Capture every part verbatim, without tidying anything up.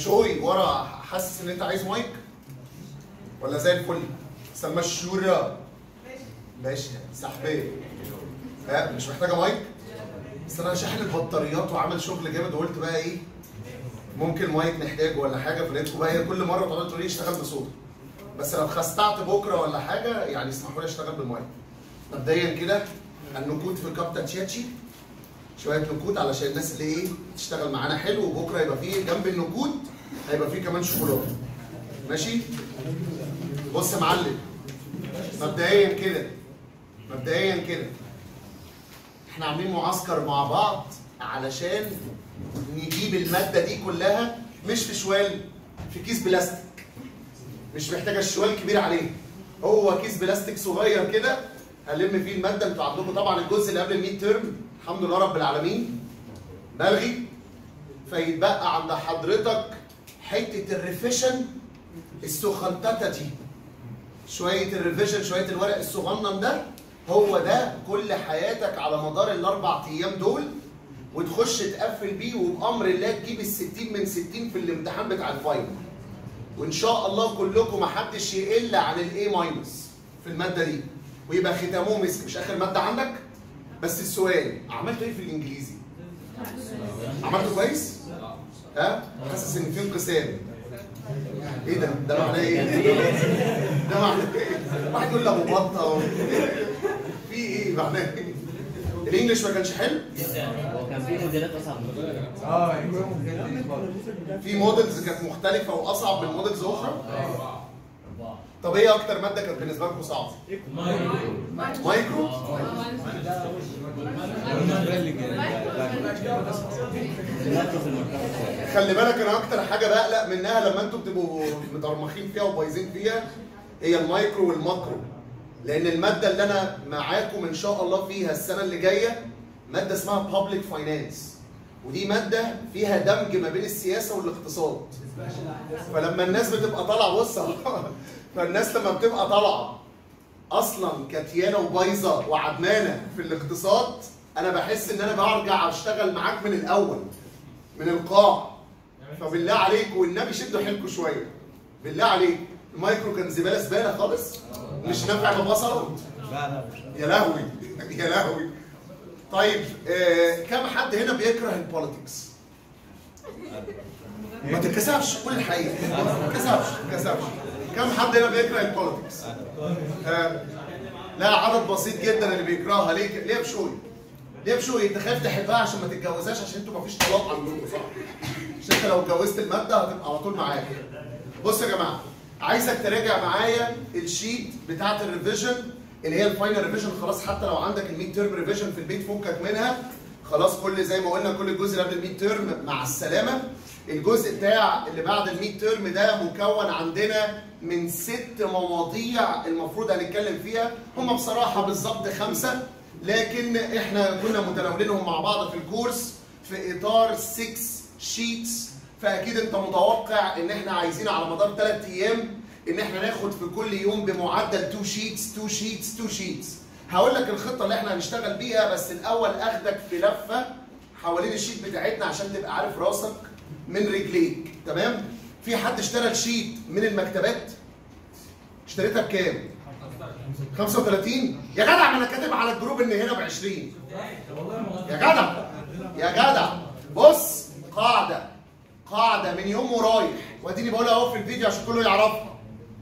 بشوي ورا حاسس ان انت عايز مايك ولا زي الفل؟ سلمى الشورى ماشي سحبيه. ها مش محتاجه مايك؟ بس انا شاحن البطاريات وعامل شغل جامد وقلت بقى ايه ممكن مايك نحتاجه ولا حاجه، فلقيتكم بقى هي كل مره تقعدوا تقولوا لي اشتغل بصوت، بس لو خستعت بكره ولا حاجه يعني اسمحوا لي اشتغل بالمايك. مبدئيا كده النكود في كابتا تشاتشي، شويه نكود علشان الناس اللي ايه تشتغل معانا حلو، وبكره يبقى فيه جنب النكود هيبقى فيه كمان شوكولاته. ماشي؟ بص يا معلم، مبدئيا كده مبدئيا كده احنا عاملين معسكر مع بعض علشان نجيب الماده دي كلها مش في شوال، في كيس بلاستيك. مش محتاجه الشوال كبير عليه، هو كيس بلاستيك صغير كده هنلم فيه الماده. انتوا عندكم طبعا الجزء اللي قبل الميد تيرم الحمد لله رب العالمين بلغي، فيتبقى عند حضرتك حته الريفيشن السخنتته دي، شويه الريفيشن شويه الورق الصغنن ده، هو ده كل حياتك على مدار الاربع ايام دول، وتخش تقفل بيه وبامر الله تجيب الستين من ستين في الامتحان بتاع الفاينل. وان شاء الله كلكم محدش يقل عن الاي ماينس في الماده دي، ويبقى ختامه مسك. مش اخر ماده عندك؟ بس السؤال عملتوا ايه في الانجليزي؟ عملتوا كويس؟ ها؟ حاسس ان في انقسام. ايه ده؟ ده معناه ايه؟ ده معناه ايه؟ واحد يقول لي ابو بطه في ايه معناه ايه؟ الانجليش ما كانش حلو؟ هو كان في موديلات اصعب من اه في موديلز كانت مختلفه واصعب من موديلز اخرى؟ طب ايه اكتر ماده كانت بالنسبه لكم صعبه؟ مايكرو؟ خلي بالك انا اكتر حاجه بقلق منها لما انتوا بتبقوا مترمخين فيها وبايظين فيها هي المايكرو والماكرو، لان الماده اللي انا معاكم ان شاء الله فيها السنه اللي جايه ماده اسمها بابليك فاينانس، ودي ماده فيها دمج ما بين السياسه والاقتصاد. فلما الناس بتبقى طالعه بص فالناس لما بتبقى طالعه اصلا كتيانه وبايظه وعدمانه في الاقتصاد، انا بحس ان انا برجع اشتغل معاك من الاول من القاع. فبالله عليك والنبي شدوا حيلكم شويه بالله عليك. المايكرو كان زباله زباله خالص مش نافع ببصره. يا لهوي يا لهوي. طيب آه كم حد هنا بيكره البوليتكس؟ ما تتكسفش قول الحقيقه، ما تتكسفش ما تتكسفش. كم حد هنا بيكره البوليتكس؟ آه لا عدد بسيط جدا اللي بيكرهها. ليه ليه بشوي؟ ليه بشوي؟ انت خايف تحبها عشان ما تتجوزهاش عشان انتوا ما فيش طلاق عندكم صح؟ عشان انت لو اتجوزت الماده هتبقى على طول معاك. بص يا جماعه عايزك تراجع معايا الشيت بتاعت الريفيجن اللي هي الفاينل ريفيجن. خلاص حتى لو عندك الميد تيرم ريفيجن في البيت فكك منها خلاص. كل زي ما قلنا كل الجزء اللي قبل الميد تيرم مع السلامه. الجزء بتاع اللي بعد الميد تيرم ده مكون عندنا من ست مواضيع المفروض هنتكلم فيها. هم بصراحه بالظبط خمسه، لكن احنا كنا متناولينهم مع بعض في الكورس في اطار ستة شيتس. فاكيد انت متوقع ان احنا عايزين على مدار ثلاث ايام ان احنا ناخد في كل يوم بمعدل اتنين شيتس اتنين شيتس اتنين شيتس. هقول لك الخطه اللي احنا هنشتغل بيها، بس الاول اخدك في لفه حوالين الشيت بتاعتنا عشان تبقى عارف راسك من رجليك. تمام؟ في حد اشترى الشيت من المكتبات؟ اشتريتها بكام؟ خمسة وتلاتين؟ يا جدع ما انا كاتب على الجروب ان هنا ب عشرين. يا جدع يا جدع بص قاعده قاعده من يوم ورايح، واديني بقولها اهو في الفيديو عشان كله يعرفها.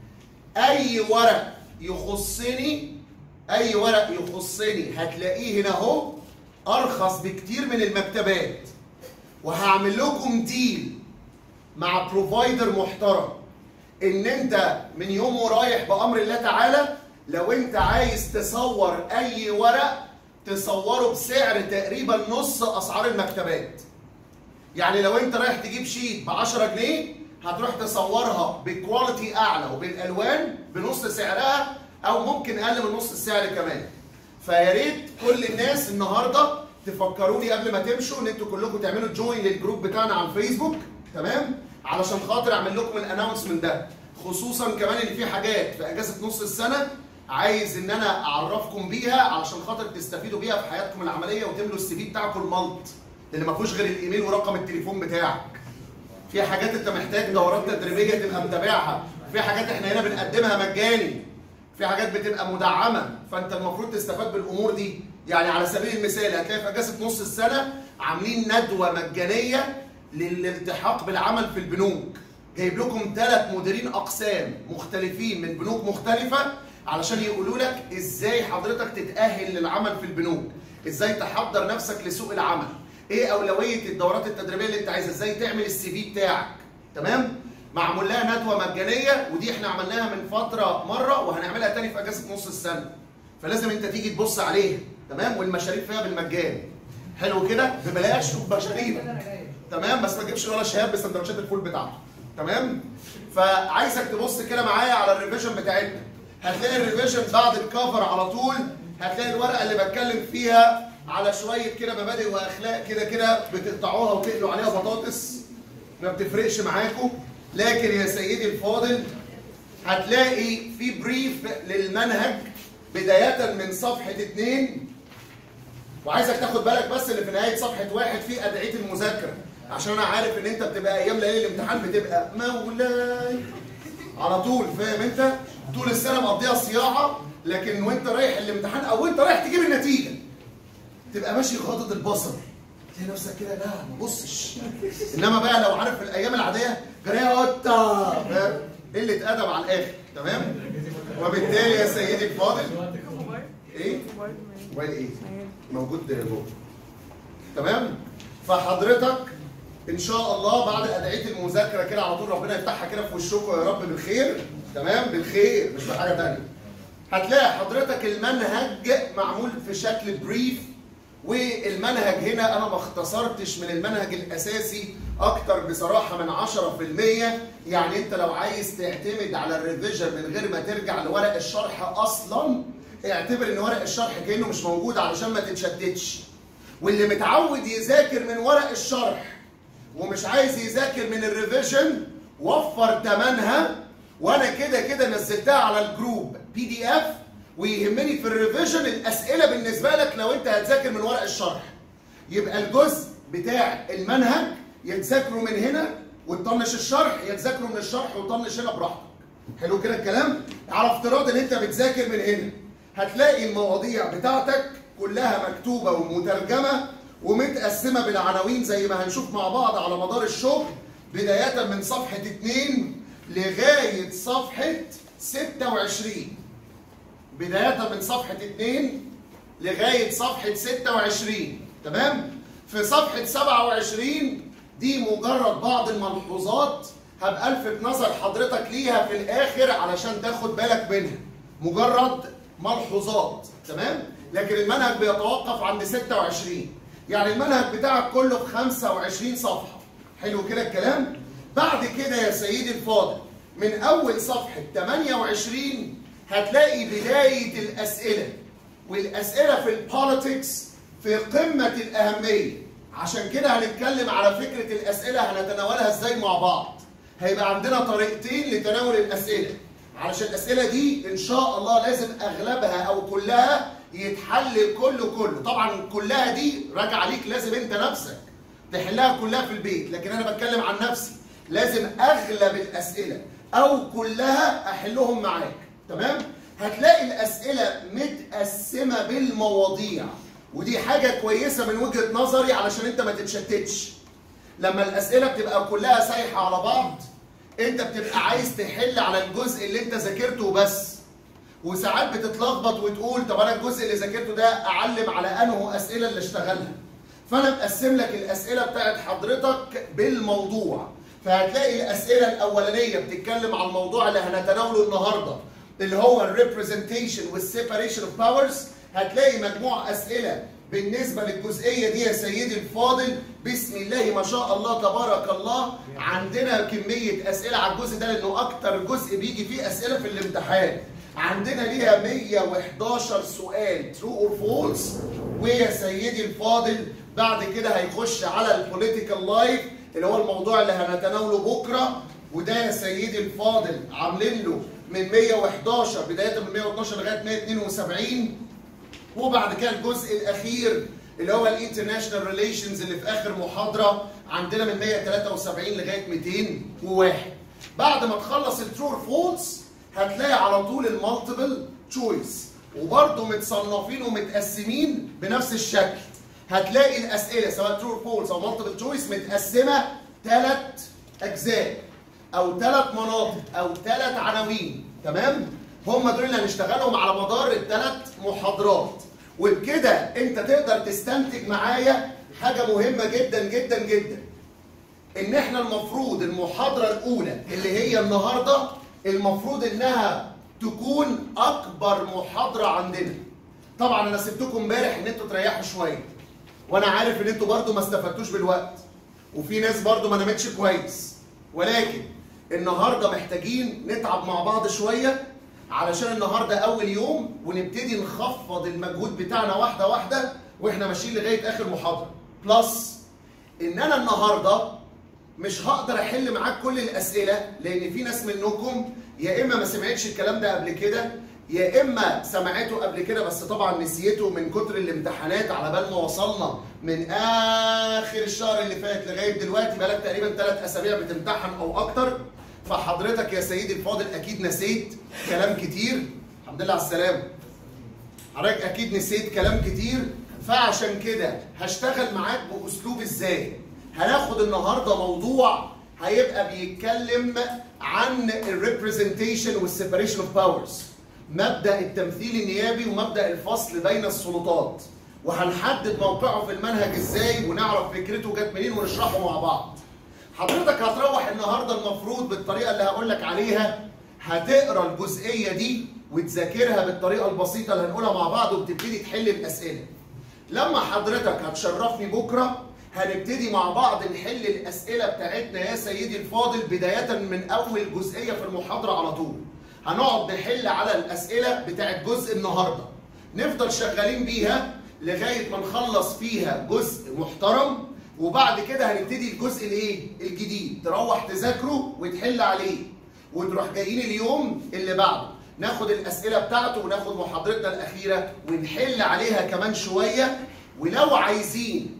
اي ورق يخصني اي ورق يخصني هتلاقيه هنا اهو ارخص بكتير من المكتبات. وهعمل لكم ديل مع بروفايدر محترم ان انت من يوم ورايح بامر الله تعالى لو انت عايز تصور اي ورق تصوره بسعر تقريبا نص اسعار المكتبات. يعني لو انت رايح تجيب شيت ب عشرة جنيه هتروح تصورها بكواليتي اعلى وبالالوان بنص سعرها او ممكن اقل من نص السعر كمان. فيا ريت كل الناس النهارده تفكروني قبل ما تمشوا ان انتوا كلكم تعملوا جوين للجروب بتاعنا على الفيسبوك. تمام؟ علشان خاطر اعمل لكم الاناونسمنت ده، خصوصا كمان ان في حاجات في اجازه نص السنه عايز ان انا اعرفكم بيها علشان خاطر تستفيدوا بيها في حياتكم العمليه وتملوا السي في بتاعكم الملط اللي ما فيهوش غير الايميل ورقم التليفون بتاعك. في حاجات انت محتاج دورات تدريبيه تبقى متابعها، في حاجات احنا هنا بنقدمها مجاني، في حاجات بتبقى مدعمه، فانت المفروض تستفاد بالامور دي. يعني على سبيل المثال هتلاقي في اجازه نص السنه عاملين ندوه مجانيه للالتحاق بالعمل في البنوك. جايب لكم ثلاث مديرين اقسام مختلفين من بنوك مختلفه علشان يقولوا لك ازاي حضرتك تتاهل للعمل في البنوك، ازاي تحضر نفسك لسوق العمل، ايه اولويه الدورات التدريبيه اللي انت عايزها، ازاي تعمل السي في بتاعك. تمام؟ معمول لها ندوه مجانيه، ودي احنا عملناها من فتره مره وهنعملها تاني في اجازه نص السنه. فلازم انت تيجي تبص عليها. تمام؟ والمشاريب فيها بالمجان. حلو كده؟ ببلاش وبمشاريب. تمام؟ بس ما تجيبش ولا شهاب بسندوتشات الفول بتاعته. تمام؟ فعايزك تبص كده معايا على الريفيجن بتاعتنا. هتلاقي الريفيجن بعد الكفر على طول هتلاقي الورقه اللي بتكلم فيها على شويه كده مبادئ واخلاق كده كده بتقطعوها وتقلوا عليها بطاطس، ما بتفرقش معاكم. لكن يا سيدي الفاضل هتلاقي في بريف للمنهج بدايه من صفحه اتنين، وعايزك تاخد بالك بس اللي في نهايه صفحه واحد في ادعيه المذاكره، عشان انا عارف ان انت بتبقى ايام ليالي الامتحان بتبقى مولاي على طول، فاهم انت؟ طول السنه مقضيها صياعه، لكن وانت رايح الامتحان او وانت رايح تجيب النتيجه تبقى ماشي غاضض البصر، تلاقي نفسك كده لا ما بصش. انما بقى لو عارف في الايام العاديه جرايه قطه، فاهم؟ قله ادب على الاخر. تمام؟ وبالتالي يا سيدي الفاضل ايه؟ موبايل ايه؟ موجود جوه. تمام؟ فحضرتك ان شاء الله بعد ادعيه المذاكره كده على طول ربنا يفتحها كده في وشكم يا رب بالخير. تمام؟ بالخير مش بحاجه ثانيه. هتلاقي حضرتك المنهج معمول في شكل بريف، والمنهج هنا انا ما اختصرتش من المنهج الاساسي اكتر بصراحه من عشرة في المية. يعني انت لو عايز تعتمد على الريفيجن من غير ما ترجع لورق الشرح اصلا اعتبر ان ورق الشرح كانه مش موجود علشان ما تتشتتش. واللي متعود يذاكر من ورق الشرح ومش عايز يذاكر من الريفيجن وفر ثمنها، وانا كده كده نزلتها على الجروب بي دي اف، ويهمني في الريفيجن الاسئله بالنسبه لك لو انت هتذاكر من ورق الشرح. يبقى الجزء بتاع المنهج يتذاكروا من هنا وتطنش الشرح، يتذاكروا من الشرح وتطنش هنا براحتك. حلو كده الكلام؟ على افتراض ان انت بتذاكر من هنا هتلاقي المواضيع بتاعتك كلها مكتوبه ومترجمه ومتقسمه بالعناوين زي ما هنشوف مع بعض على مدار الشغل، بدايه من صفحه اتنين لغايه صفحه ستة وعشرين. بداية من صفحة اتنين لغاية صفحة ستة وعشرين. تمام؟ في صفحة سبعة وعشرين دي مجرد بعض الملحوظات هبقى الفت نظر حضرتك ليها في الآخر علشان تاخد بالك منها. مجرد ملحوظات. تمام؟ لكن المنهج بيتوقف عند ستة وعشرين. يعني المنهج بتاعك كله في خمسة وعشرين صفحة. حلو كده الكلام؟ بعد كده يا سيدي الفاضل من أول صفحة ثمانية وعشرين هتلاقي بداية الأسئلة، والأسئلة في البوليتكس في قمة الأهمية. عشان كده هنتكلم على فكرة الأسئلة هنتناولها ازاي مع بعض. هيبقى عندنا طريقتين لتناول الأسئلة، علشان الأسئلة دي إن شاء الله لازم أغلبها أو كلها يتحل كله كله. طبعا كلها دي راجعة ليك، لازم أنت نفسك تحلها كلها في البيت، لكن أنا بتكلم عن نفسي لازم أغلب الأسئلة أو كلها أحلهم معاك. تمام؟ هتلاقي الأسئلة متقسمة بالمواضيع، ودي حاجة كويسة من وجهة نظري علشان أنت ما تتشتتش. لما الأسئلة بتبقى كلها سايحة على بعض أنت بتبقى عايز تحل على الجزء اللي أنت ذاكرته بس، وساعات بتتلخبط وتقول طب أنا الجزء اللي ذاكرته ده أعلم على أنه أسئلة اللي اشتغلها. فأنا مقسم لك الأسئلة بتاعت حضرتك بالموضوع. فهتلاقي الأسئلة الأولانية بتتكلم عن الموضوع اللي هنتناوله النهارده اللي هو الريبريزنتيشن والسيباريشن اوف باورز. هتلاقي مجموعة أسئلة بالنسبة للجزئية دي يا سيدي الفاضل. بسم الله ما شاء الله تبارك الله، عندنا كمية أسئلة على الجزء ده لأنه أكتر جزء بيجي فيه أسئلة في الامتحان. عندنا ليها مية وحداشر سؤال true or false. ويا سيدي الفاضل بعد كده هيخش على البوليتيكال لايف اللي هو الموضوع اللي هنتناوله بكرة، وده يا سيدي الفاضل عاملين له من مية وحداشر بداية من مية واتناشر لغاية مية واتنين وسبعين. وبعد كده الجزء الأخير اللي هو الانترناشونال ريليشنز اللي في آخر محاضرة عندنا من مية وتلاتة وسبعين لغايه ميتين وواحد. بعد ما تخلص الترو فولس هتلاقي على طول المالتيبل تشويس، وبرده متصنفين ومتقسمين بنفس الشكل. هتلاقي الاسئله سواء ترو فولس او مالتيبل تشويس متقسمه ثلاث اجزاء او ثلاث مناطق او ثلاث عناوين، تمام؟ هم دول اللي هنشتغلهم على مدار الثلاث محاضرات. وبكده انت تقدر تستنتج معايا حاجه مهمه جدا جدا جدا، ان احنا المفروض المحاضره الاولى اللي هي النهارده المفروض انها تكون اكبر محاضره عندنا. طبعا انا سبتكم امبارح ان انتوا تريحوا شويه، وانا عارف ان انتوا برضو ما استفدتوش بالوقت، وفي ناس برضو ما نامتش كويس، ولكن النهارده محتاجين نتعب مع بعض شويه علشان النهارده اول يوم، ونبتدي نخفض المجهود بتاعنا واحده واحده واحنا ماشيين لغايه اخر محاضره. بلس ان انا النهارده مش هقدر احل معاك كل الاسئله، لان في ناس منكم يا اما ما سمعتش الكلام ده قبل كده، يا اما سمعته قبل كده بس طبعا نسيته من كتر الامتحانات على بال ما وصلنا من اخر الشهر اللي فات لغايه دلوقتي، بقالك تقريبا ثلاث اسابيع بتمتحن او اكتر. فحضرتك يا سيدي الفاضل اكيد نسيت كلام كتير. الحمد لله على السلامه. حضرتك اكيد نسيت كلام كتير، فعشان كده هشتغل معاك باسلوب ازاي؟ هناخد النهارده موضوع هيبقى بيتكلم عن الريبريزنتيشن والسيبريشن اوف باورز، مبدا التمثيل النيابي ومبدا الفصل بين السلطات، وهنحدد موقعه في المنهج ازاي ونعرف فكرته جت منين ونشرحه مع بعض. حضرتك هتروح النهارده المفروض بالطريقه اللي هقول لك عليها هتقرا الجزئيه دي وتذاكرها بالطريقه البسيطه اللي هنقولها مع بعض، وبتبتدي تحل الاسئله. لما حضرتك هتشرفني بكره هنبتدي مع بعض نحل الاسئله بتاعتنا يا سيدي الفاضل، بدايه من اول جزئيه في المحاضره على طول. هنقعد نحل على الاسئله بتاعت جزء النهارده، نفضل شغالين بيها لغايه ما نخلص فيها جزء محترم، وبعد كده هنبتدي الجزء الايه؟ الجديد، تروح تذاكره وتحل عليه، وتروح جايين اليوم اللي بعده ناخد الاسئله بتاعته وناخد محاضرتنا الاخيره ونحل عليها كمان شويه. ولو عايزين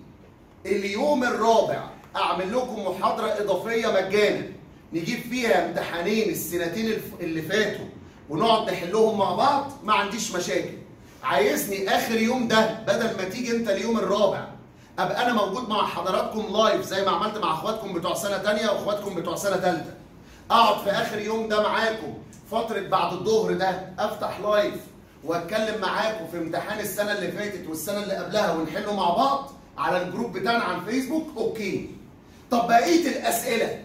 اليوم الرابع اعمل لكم محاضره اضافيه مجانا نجيب فيها امتحانين السنتين اللي فاتوا ونقعد نحلهم مع بعض، ما عنديش مشاكل. عايزني اخر يوم ده بدل ما تيجي انت اليوم الرابع ابقى انا موجود مع حضراتكم لايف زي ما عملت مع اخواتكم بتوع سنه ثانيه واخواتكم بتوع سنه ثالثه، اقعد في اخر يوم ده معاكم فتره بعد الظهر ده افتح لايف واتكلم معاكم في امتحان السنه اللي فاتت والسنه اللي قبلها ونحله مع بعض على الجروب بتاعنا على الفيسبوك. اوكي. طب بقيه الاسئله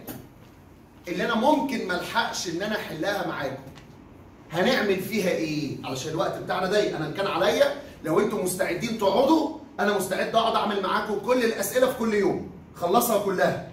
اللي انا ممكن ما الحقش ان انا احلها معاكم هنعمل فيها ايه؟ علشان الوقت بتاعنا ضيق. انا كان عليا لو انتم مستعدين تقعدوا انا مستعد اقعد اعمل معاكم كل الاسئله في كل يوم، خلصها كلها.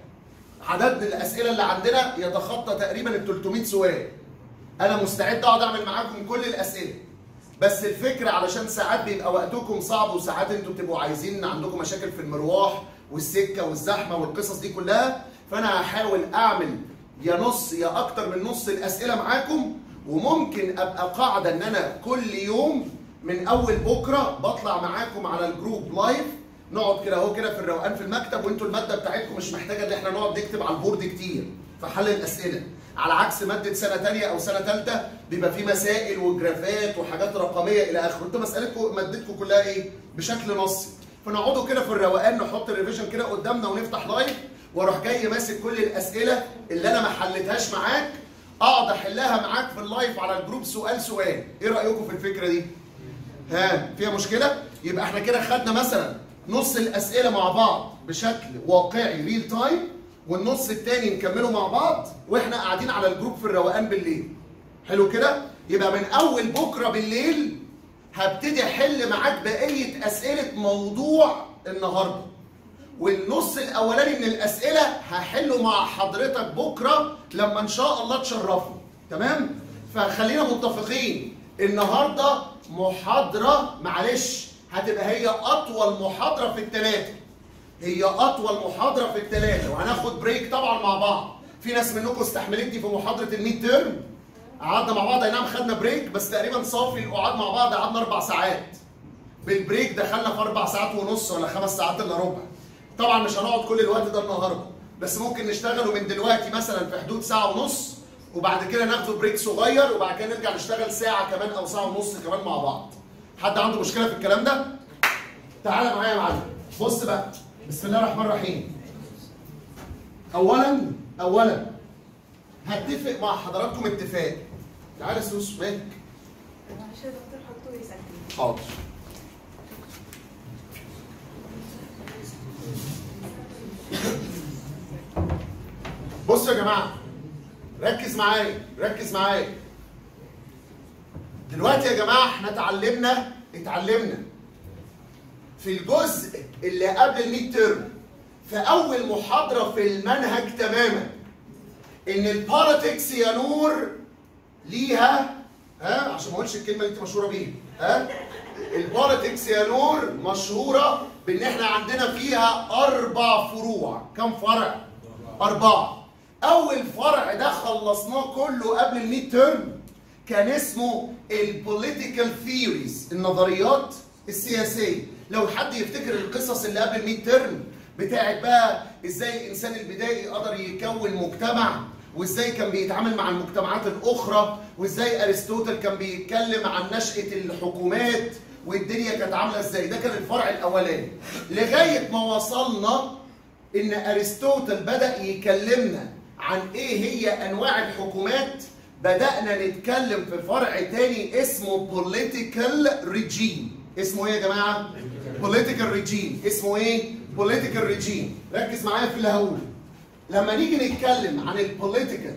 عدد الاسئله اللي عندنا يتخطى تقريبا ال ثلاثمية سؤال. انا مستعد اقعد اعمل معاكم كل الاسئله، بس الفكره علشان ساعات بيبقى وقتكم صعب وساعات انتوا بتبقوا عايزين عندكم مشاكل في المروح والسكه والزحمه والقصص دي كلها، فانا هحاول اعمل يا نص يا اكتر من نص الاسئله معاكم، وممكن ابقى قاعده ان انا كل يوم من اول بكره بطلع معاكم على الجروب لايف، نقعد كده اهو كده في الروقان في المكتب، وانتوا الماده بتاعتكم مش محتاجه ان احنا نقعد نكتب على البورد كتير في حل الاسئله، على عكس ماده سنه ثانيه او سنه ثالثه بيبقى في مسائل وجرافات وحاجات رقميه الى اخره. انتوا مسالتكم مادتكم كلها ايه؟ بشكل نصي. فنقعدوا كده في الروقان نحط الريفيجن كده قدامنا ونفتح لايف، واروح جاي ماسك كل الاسئله اللي انا ما حلتهاش معاك اقعد احلها معاك في اللايف على الجروب سؤال سؤال. ايه رايكم في الفكره دي؟ ها فيها مشكله؟ يبقى احنا كده خدنا مثلا نص الاسئله مع بعض بشكل واقعي ريل تايم، والنص الثاني نكمله مع بعض واحنا قاعدين على الجروب في الروقان بالليل. حلو كده؟ يبقى من اول بكره بالليل هبتدي احل معاك بقيه اسئله موضوع النهارده، والنص الاولاني من الاسئله هحله مع حضرتك بكره لما ان شاء الله تشرفوا. تمام؟ فخلينا متفقين النهارده محاضره معلش هتبقى هي اطول محاضره في الثلاثه. هي اطول محاضره في الثلاثه، وهناخد بريك طبعا مع بعض. في ناس منكم استحملتني في محاضره الميد تيرم، قعدنا مع بعض، اي نعم خدنا بريك بس تقريبا صافي القعاد مع بعض قعدنا اربع ساعات. بالبريك دخلنا في اربع ساعات ونص ولا خمس ساعات الا ربع. طبعا مش هنقعد كل الوقت ده النهارده، بس ممكن نشتغله من دلوقتي مثلا في حدود ساعه ونص، وبعد كده ناخده بريك صغير، وبعد كده نرجع نشتغل ساعه كمان او ساعه ونص كمان مع بعض. حد عنده مشكله في الكلام ده؟ تعالى معايا يا معلم. بص بقى، بسم الله الرحمن الرحيم. اولا اولا هتفق مع حضراتكم اتفاق. تعالى يا سوس، مالك؟ معلش يا دكتور حطه يسكت. حاضر. بصوا يا جماعه، ركز معايا ركز معايا. دلوقتي يا جماعه احنا اتعلمنا اتعلمنا في الجزء اللي قبل الميد تيرم في اول محاضره في المنهج تماما ان البوليتكس يا نور ليها، ها عشان ما اقولش الكلمه اللي انت مشهوره بيها، ها البوليتكس يا نور مشهوره بان احنا عندنا فيها اربع فروع. كم فرع؟ اربعه. اول فرع ده خلصناه كله قبل الميد تيرم كان اسمه البوليتيكال ثيوريز، النظريات السياسيه. لو حد يفتكر القصص اللي قبل الميد تيرم بتاعت بقى ازاي الانسان البدائي قدر يكون مجتمع، وازاي كان بيتعامل مع المجتمعات الاخرى، وازاي ارسطوطل كان بيتكلم عن نشأة الحكومات والدنيا كانت عامله ازاي. ده كان الفرع الاولاني لغايه ما وصلنا ان ارسطوطل بدأ يكلمنا عن ايه هي انواع الحكومات. بدأنا نتكلم في فرع تاني اسمه political regime. اسمه ايه يا جماعه؟ political regime. اسمه ايه؟ political regime. ركز معايا في اللي هقوله. لما نيجي نتكلم عن البوليتيكال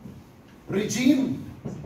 ريجيم،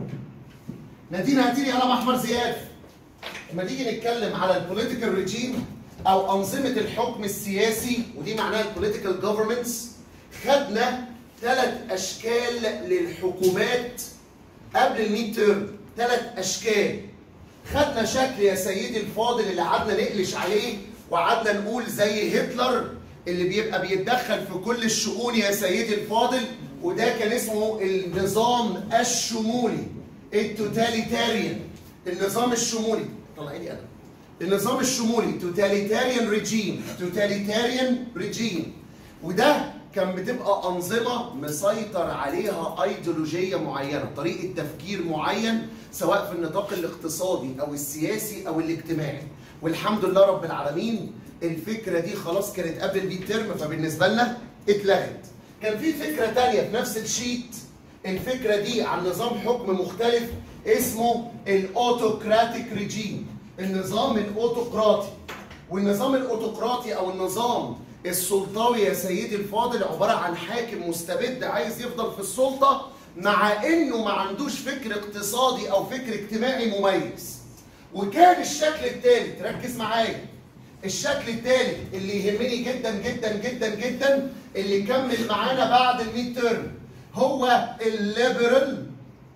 نادينا هاتيلي قلم احمر زياد. لما نيجي نتكلم على البوليتيكال ريجيم او انظمه الحكم السياسي، ودي معناها البوليتيكال جوفرمنتس، خدنا ثلاث اشكال للحكومات قبل الميد تيرم. ثلاث اشكال. خدنا شكل يا سيدي الفاضل اللي قعدنا نقلش عليه وقعدنا نقول زي هتلر اللي بيبقى بيتدخل في كل الشؤون يا سيدي الفاضل، وده كان اسمه النظام الشمولي، التوتاليتاريان. النظام الشمولي، طلعي لي انا. النظام الشمولي توتاليتاريان ريجيم، توتاليتاريان ريجيم. وده كان بتبقى أنظمة مسيطر عليها أيديولوجية معينة، طريقة تفكير معين، سواء في النطاق الاقتصادي أو السياسي أو الاجتماعي. والحمد لله رب العالمين الفكرة دي خلاص كانت قبل الميد تيرم، فبالنسبة لنا اتلغت. كان في فكرة تانية في نفس الشيت، الفكرة دي عن نظام حكم مختلف اسمه الأوتوكراتيك ريجيم، النظام الأوتوقراطي. والنظام الأوتوقراطي أو النظام السلطوي يا سيدي الفاضل عبارة عن حاكم مستبد عايز يفضل في السلطة مع إنه ما عندوش فكر اقتصادي أو فكر اجتماعي مميز. وكان الشكل الثالث، ركز معايا، الشكل الثالث اللي يهمني جدا جدا جدا جدا اللي كمل معانا بعد الميد تيرم هو الليبرال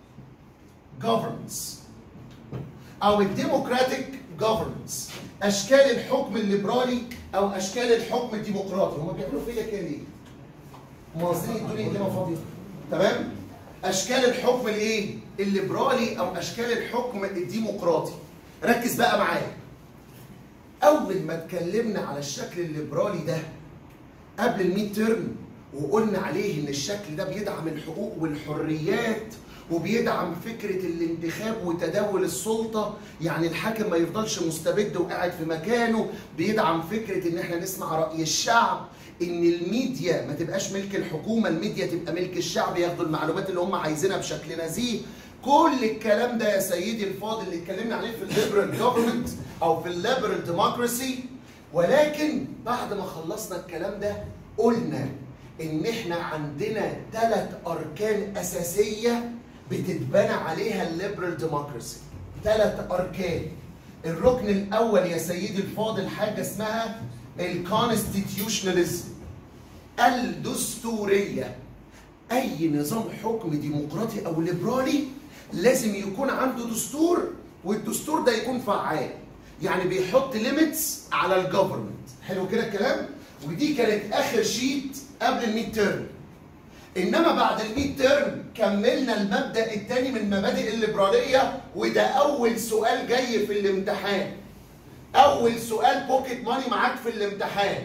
جوفرنس او الديموكراتيك جوفرنس. اشكال الحكم الليبرالي او اشكال الحكم الديمقراطي. هم بيعملوا فيا كده ليه؟ هم قاصدين الدنيا كلمه فاضيه. تمام؟ اشكال الحكم الايه؟ الليبرالي او اشكال الحكم الديمقراطي. ركز بقى معايا. اول ما اتكلمنا على الشكل الليبرالي ده قبل الميد تيرم وقلنا عليه ان الشكل ده بيدعم الحقوق والحريات وبيدعم فكره الانتخاب وتداول السلطه، يعني الحاكم ما يفضلش مستبد وقاعد في مكانه، بيدعم فكره ان احنا نسمع راي الشعب، ان الميديا ما تبقاش ملك الحكومه، الميديا تبقى ملك الشعب، ياخدوا المعلومات اللي هم عايزينها بشكل نزيه. كل الكلام ده يا سيدي الفاضل اللي اتكلمنا عليه في الليبرال جوفرمنت او في الليبرال ديموكراسي. ولكن بعد ما خلصنا الكلام ده قلنا ان احنا عندنا ثلاث اركان اساسيه بتتبنى عليها الليبرال ديموكراسي. ثلاث اركان. الركن الاول يا سيدي الفاضل حاجه اسمها الكونستيتيوشناليزم، الدستوريه. اي نظام حكم ديمقراطي او ليبرالي لازم يكون عنده دستور، والدستور ده يكون فعال، يعني بيحط ليميتس على الجفرمنت. حلو كده الكلام؟ ودي كانت اخر شيت قبل الميد تيرم. انما بعد الميد تيرم كملنا المبدا الثاني من مبادئ الليبراليه، وده اول سؤال جاي في الامتحان. اول سؤال بوكيت ماني معاك في الامتحان.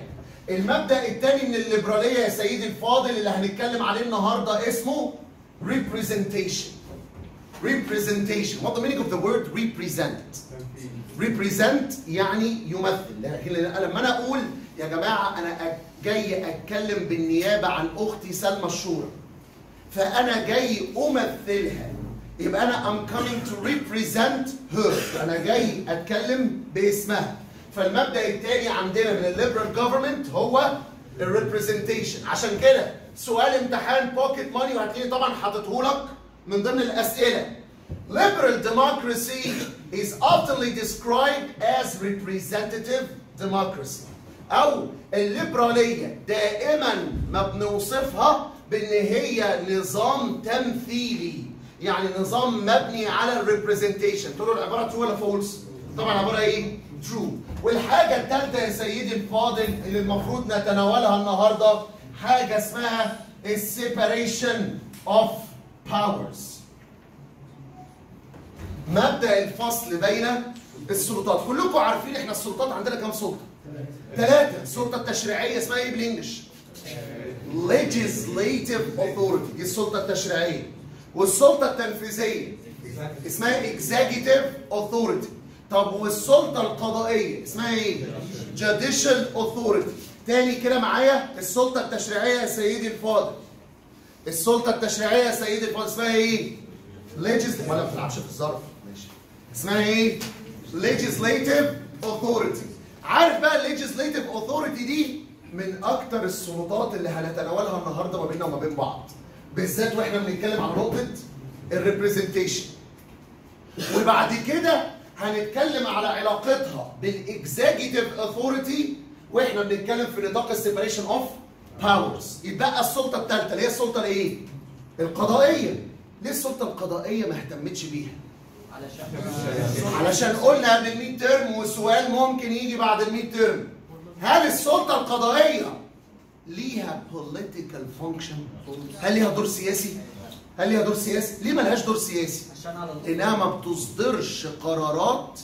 المبدأ الثاني من الليبرالية يا سيدي الفاضل اللي هنتكلم عليه النهارده اسمه representation. representation. What the meaning of the word represent? represent يعني يمثل. لكن لما انا اقول يا جماعه انا جاي اتكلم بالنيابه عن اختي سلمى الشورى، فانا جاي امثلها، يبقى انا I'm coming to represent her. انا جاي اتكلم باسمها. فالمبدأ الثاني عندنا من الليبرال جوفرمنت هو الريبريزنتيشن. عشان كده سؤال امتحان بوكيت ماني وهتلاقيني طبعا حاطته لك من ضمن الاسئله. Liberal democracy is oftenly described as representative democracy. او الليبراليه دائما ما بنوصفها بان هي نظام تمثيلي، يعني نظام مبني على الريبريزنتيشن. تقولوا العباره ترو ولا فولس؟ طبعا العباره ايه؟ ترو. والحاجه الثالثه يا سيدي الفاضل اللي المفروض نتناولها النهارده حاجه اسمها السيباريشن اوف باورز. مبدأ الفصل بين السلطات. كلكم عارفين احنا السلطات عندنا كام سلطه؟ ثلاثه. السلطه التشريعيه اسمها ايه بالانجلش؟ legislative authority، دي السلطه التشريعيه. والسلطه التنفيذيه اسمها executive authority. طب والسلطه القضائيه اسمها ايه؟ judicial authority. تاني كده معايا، السلطه التشريعيه يا سيدي الفاضل. السلطه التشريعيه يا سيدي الفاضل اسمها ايه؟ legislative. ولا ما بتلعبش في الظرف؟ ماشي. اسمها ايه؟ legislative authority. عارف بقى الليجيسليتيف اوثوريتي دي من اكتر السلطات اللي هنتناولها النهارده ما بيننا وما بين بعض، بالذات واحنا بنتكلم عن نقطه الريبريزنتيشن. وبعد كده هنتكلم على علاقتها بالاكزيكتيف اوثوريتي واحنا بنتكلم في نطاق السيبريشن اوف باورز. يتبقى السلطه الثالثه اللي هي السلطه الايه؟ القضائيه. ليه السلطه القضائيه ما اهتمتش بيها؟ علشان قلنا قبل الميد ترم، والسؤال ممكن يجي بعد الميد ترم، هل السلطة القضائية ليها political function؟ هل ليها دور سياسي؟ هل ليها دور سياسي؟ ليه مالهاش دور سياسي؟ إنها ما بتصدرش قرارات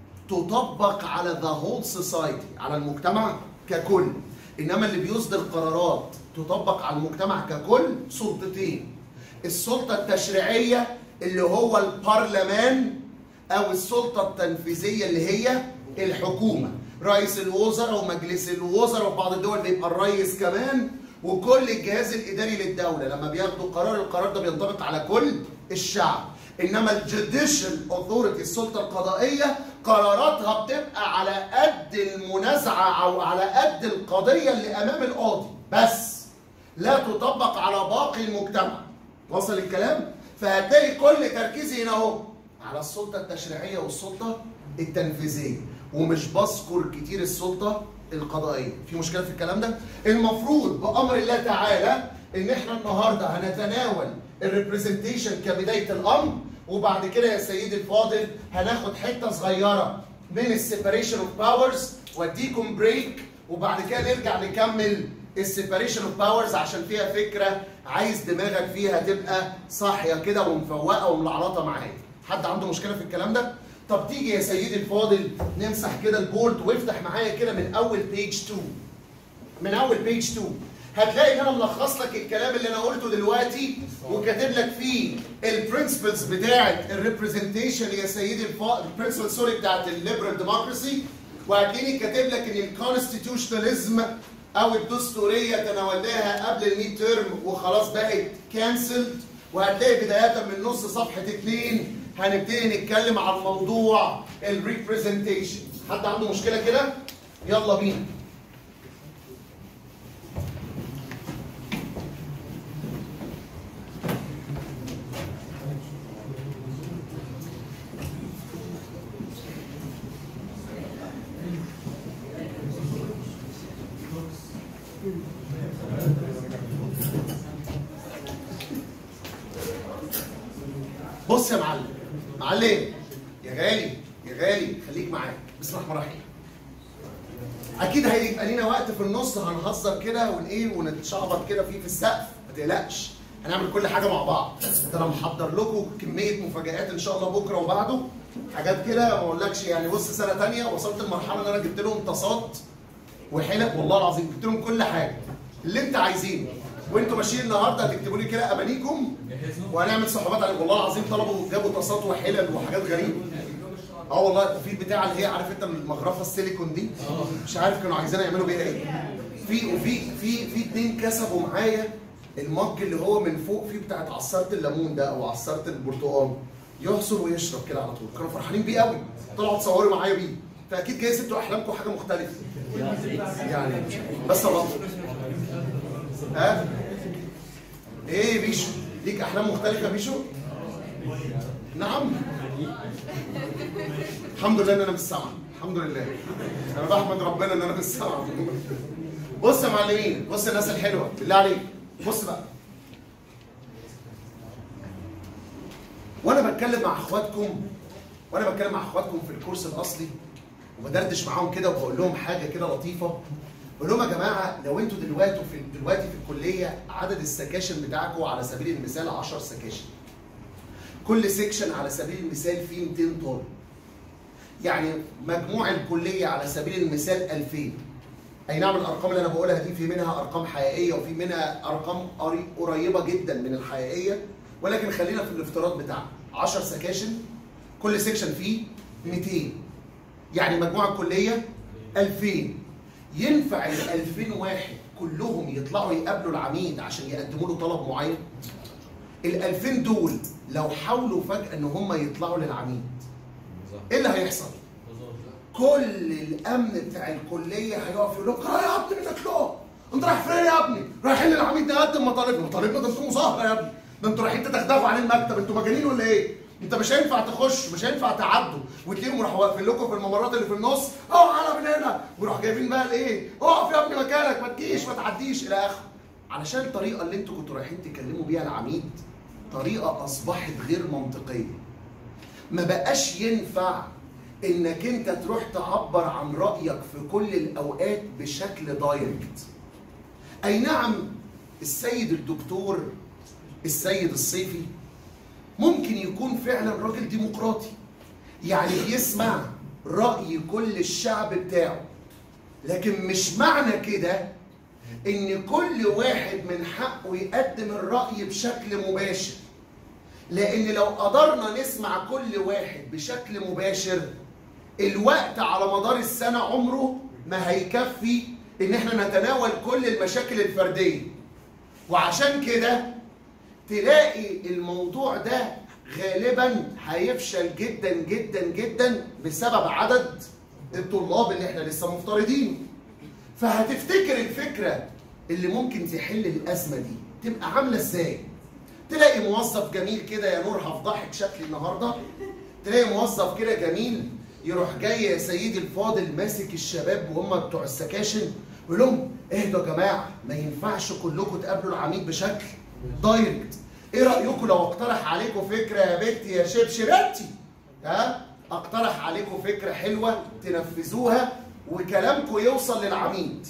تطبق على the whole society، على المجتمع ككل. إنما اللي بيصدر قرارات تطبق على المجتمع ككل سلطتين، السلطة التشريعية اللي هو البرلمان، او السلطه التنفيذيه اللي هي الحكومه، رئيس الوزراء ومجلس الوزراء، وفي بعض الدول بيبقى الرئيس كمان، وكل الجهاز الاداري للدوله لما بياخدوا قرار، القرار ده بينطبق على كل الشعب. انما الجوديشال اوثوريتي السلطه القضائيه قراراتها بتبقى على قد المنازعه او على قد القضيه اللي امام القاضي بس، لا تطبق على باقي المجتمع. وصل الكلام؟ فهتلاقي كل تركيزي هنا اهو على السلطه التشريعيه والسلطه التنفيذيه، ومش بذكر كتير السلطه القضائيه. في مشكله في الكلام ده؟ المفروض بامر الله تعالى ان احنا النهارده هنتناول الريبريزنتيشن كبدايه الامر، وبعد كده يا سيدي الفاضل هناخد حته صغيره من السيباريشن اوف باورز واديكم بريك، وبعد كده نرجع نكمل السيباريشن اوف باورز عشان فيها فكره عايز دماغك فيها تبقى صاحيه كده ومفوقه وملعلطه معايا. حد عنده مشكله في الكلام ده؟ طب تيجي يا سيدي الفاضل نمسح كده البورد وافتح معايا كده من اول بيج اتنين. من اول بيج اتنين هتلاقي ان انا ملخص لك الكلام اللي انا قلته دلوقتي وكاتب لك فيه البرنسبلز بتاعه الريبريزنتيشن يا سيدي الفاضل، البرنسبلز سوري بتاعه الليبرال ديموكراسي، وهتلاقيني كاتب لك ان الكونستيتيوشناليزم او الدستوريه تناولناها قبل الميد تيرم وخلاص بقت كانسلد، وهتلاقي بدايه من نص صفحه اتنين هنبتدي نتكلم عن موضوع الريبريزنتيشن. حد عنده مشكله كده؟ يلا بينا. بص يا معلم، معلم يا غالي يا غالي خليك معايا. بسم الله الرحمن الرحيم. اكيد هيبقى لينا وقت في النص هنهزر كده ونايه ونتشعبط كده فيه في السقف، ما تقلقش، هنعمل كل حاجه مع بعض. ده انا محضر لكم كميه مفاجآت ان شاء الله بكره وبعده، حاجات كده ما اقولكش. يعني بص سنه ثانيه وصلت لمرحله ان انا جبت لهم طاسات وحلق، والله العظيم جبت لهم كل حاجه اللي انت عايزينه، وانتوا ماشيين النهارده هتكتبوا لي كده امانيكم وهنعمل صحبات عليكم. والله العظيم طلبوا جابوا طاسات وحلل وحاجات غريبه. اه والله في البتاع اللي هي عارف انت المغرفه السيليكون دي، مش عارف كانوا عايزين يعملوا بيها ايه. في وفي في في اتنين كسبوا معايا المج اللي هو من فوق فيه بتاعت عصاره الليمون ده او عصاره البرتقال، يعصر ويشرب كده على طول، كانوا فرحانين بيه قوي، طلعوا تصوروا معايا بيه، فاكيد جاي سبتوا احلامكم حاجه مختلفه. يعني بس الله. ها؟ ايه يا بيشو؟ ليك احلام مختلفه يا بيشو؟ نعم. الحمد لله ان انا مش سامع، الحمد لله. انا بحمد ربنا ان انا مش سامع. بص يا معلمين، بص الناس الحلوه بالله عليك، بص بقى. وانا بتكلم مع اخواتكم وانا بتكلم مع اخواتكم في الكورس الاصلي وبدردش معاهم كده وبقول لهم حاجه كده لطيفه، بقول لهم يا جماعه لو انتوا دلوقتي في دلوقتي في الكليه عدد السكاشن بتاعكم على سبيل المثال عشر سكاشن. كل سيكشن على سبيل المثال فيه مئتين طالب. يعني مجموع الكليه على سبيل المثال ألفين. اي نعم الارقام اللي انا بقولها دي في منها ارقام حقيقيه وفي منها ارقام قريبه جدا من الحقيقيه، ولكن خلينا في الافتراض بتاعنا عشر سكاشن، كل سيكشن فيه مئتين. يعني مجموع الكليه ألفين. ينفع ال ألفين واحد كلهم يطلعوا يقابلوا العميد عشان يقدموا له طلب معين؟ ال ألفين دول لو حاولوا فجأة ان هم يطلعوا للعميد ايه اللي هيحصل؟ كل الامن بتاع الكليه هيقف يقول لك اه يا ابني منك له، انت رايح فين يا ابني؟ رايحين للعميد نقدم مطالبنا، مطالبنا ده انتوا مظاهره يا ابني، ده انتوا رايحين تتخدفوا عليه المكتب، انتوا مجانين ولا ايه؟ انت مش هينفع تخش، مش هينفع تعدوا، وتلاقيهم راحوا واقفين لكم في الممرات اللي في النص، اه على من هنا، ويروحوا جايبين بقى الايه؟ اقف يا ابني مكانك، ما تجيش ما تعديش الى اخره. علشان الطريقه اللي انتوا كنتوا رايحين تكلموا بيها العميد طريقه اصبحت غير منطقيه. ما بقاش ينفع انك انت تروح تعبر عن رايك في كل الاوقات بشكل دايركت. اي نعم السيد الدكتور السيد الصيفي ممكن يكون فعلا راجل ديمقراطي، يعني بيسمع راي كل الشعب بتاعه، لكن مش معنى كده ان كل واحد من حقه يقدم الراي بشكل مباشر، لان لو قدرنا نسمع كل واحد بشكل مباشر الوقت على مدار السنه عمره ما هيكفي ان احنا نتناول كل المشاكل الفرديه. وعشان كده تلاقي الموضوع ده غالبا هيفشل جدا جدا جدا بسبب عدد الطلاب اللي احنا لسه مفترضينه. فهتفتكر الفكره اللي ممكن تحل الازمه دي تبقى عامله ازاي؟ تلاقي موظف جميل كده، يا نور هفضحك شكلي النهارده، تلاقي موظف كده جميل يروح جاي يا سيدي الفاضل ماسك الشباب وهم بتوع السكاشن ويقول لهم اهدوا يا جماعه، ما ينفعش كلكم تقابلوا العميد بشكل دايركت. ايه رايكم لو اقترح عليكم فكره يا بنتي يا شبشبتي؟ ها؟ اقترح عليكم فكره حلوه تنفذوها وكلامكم يوصل للعميد.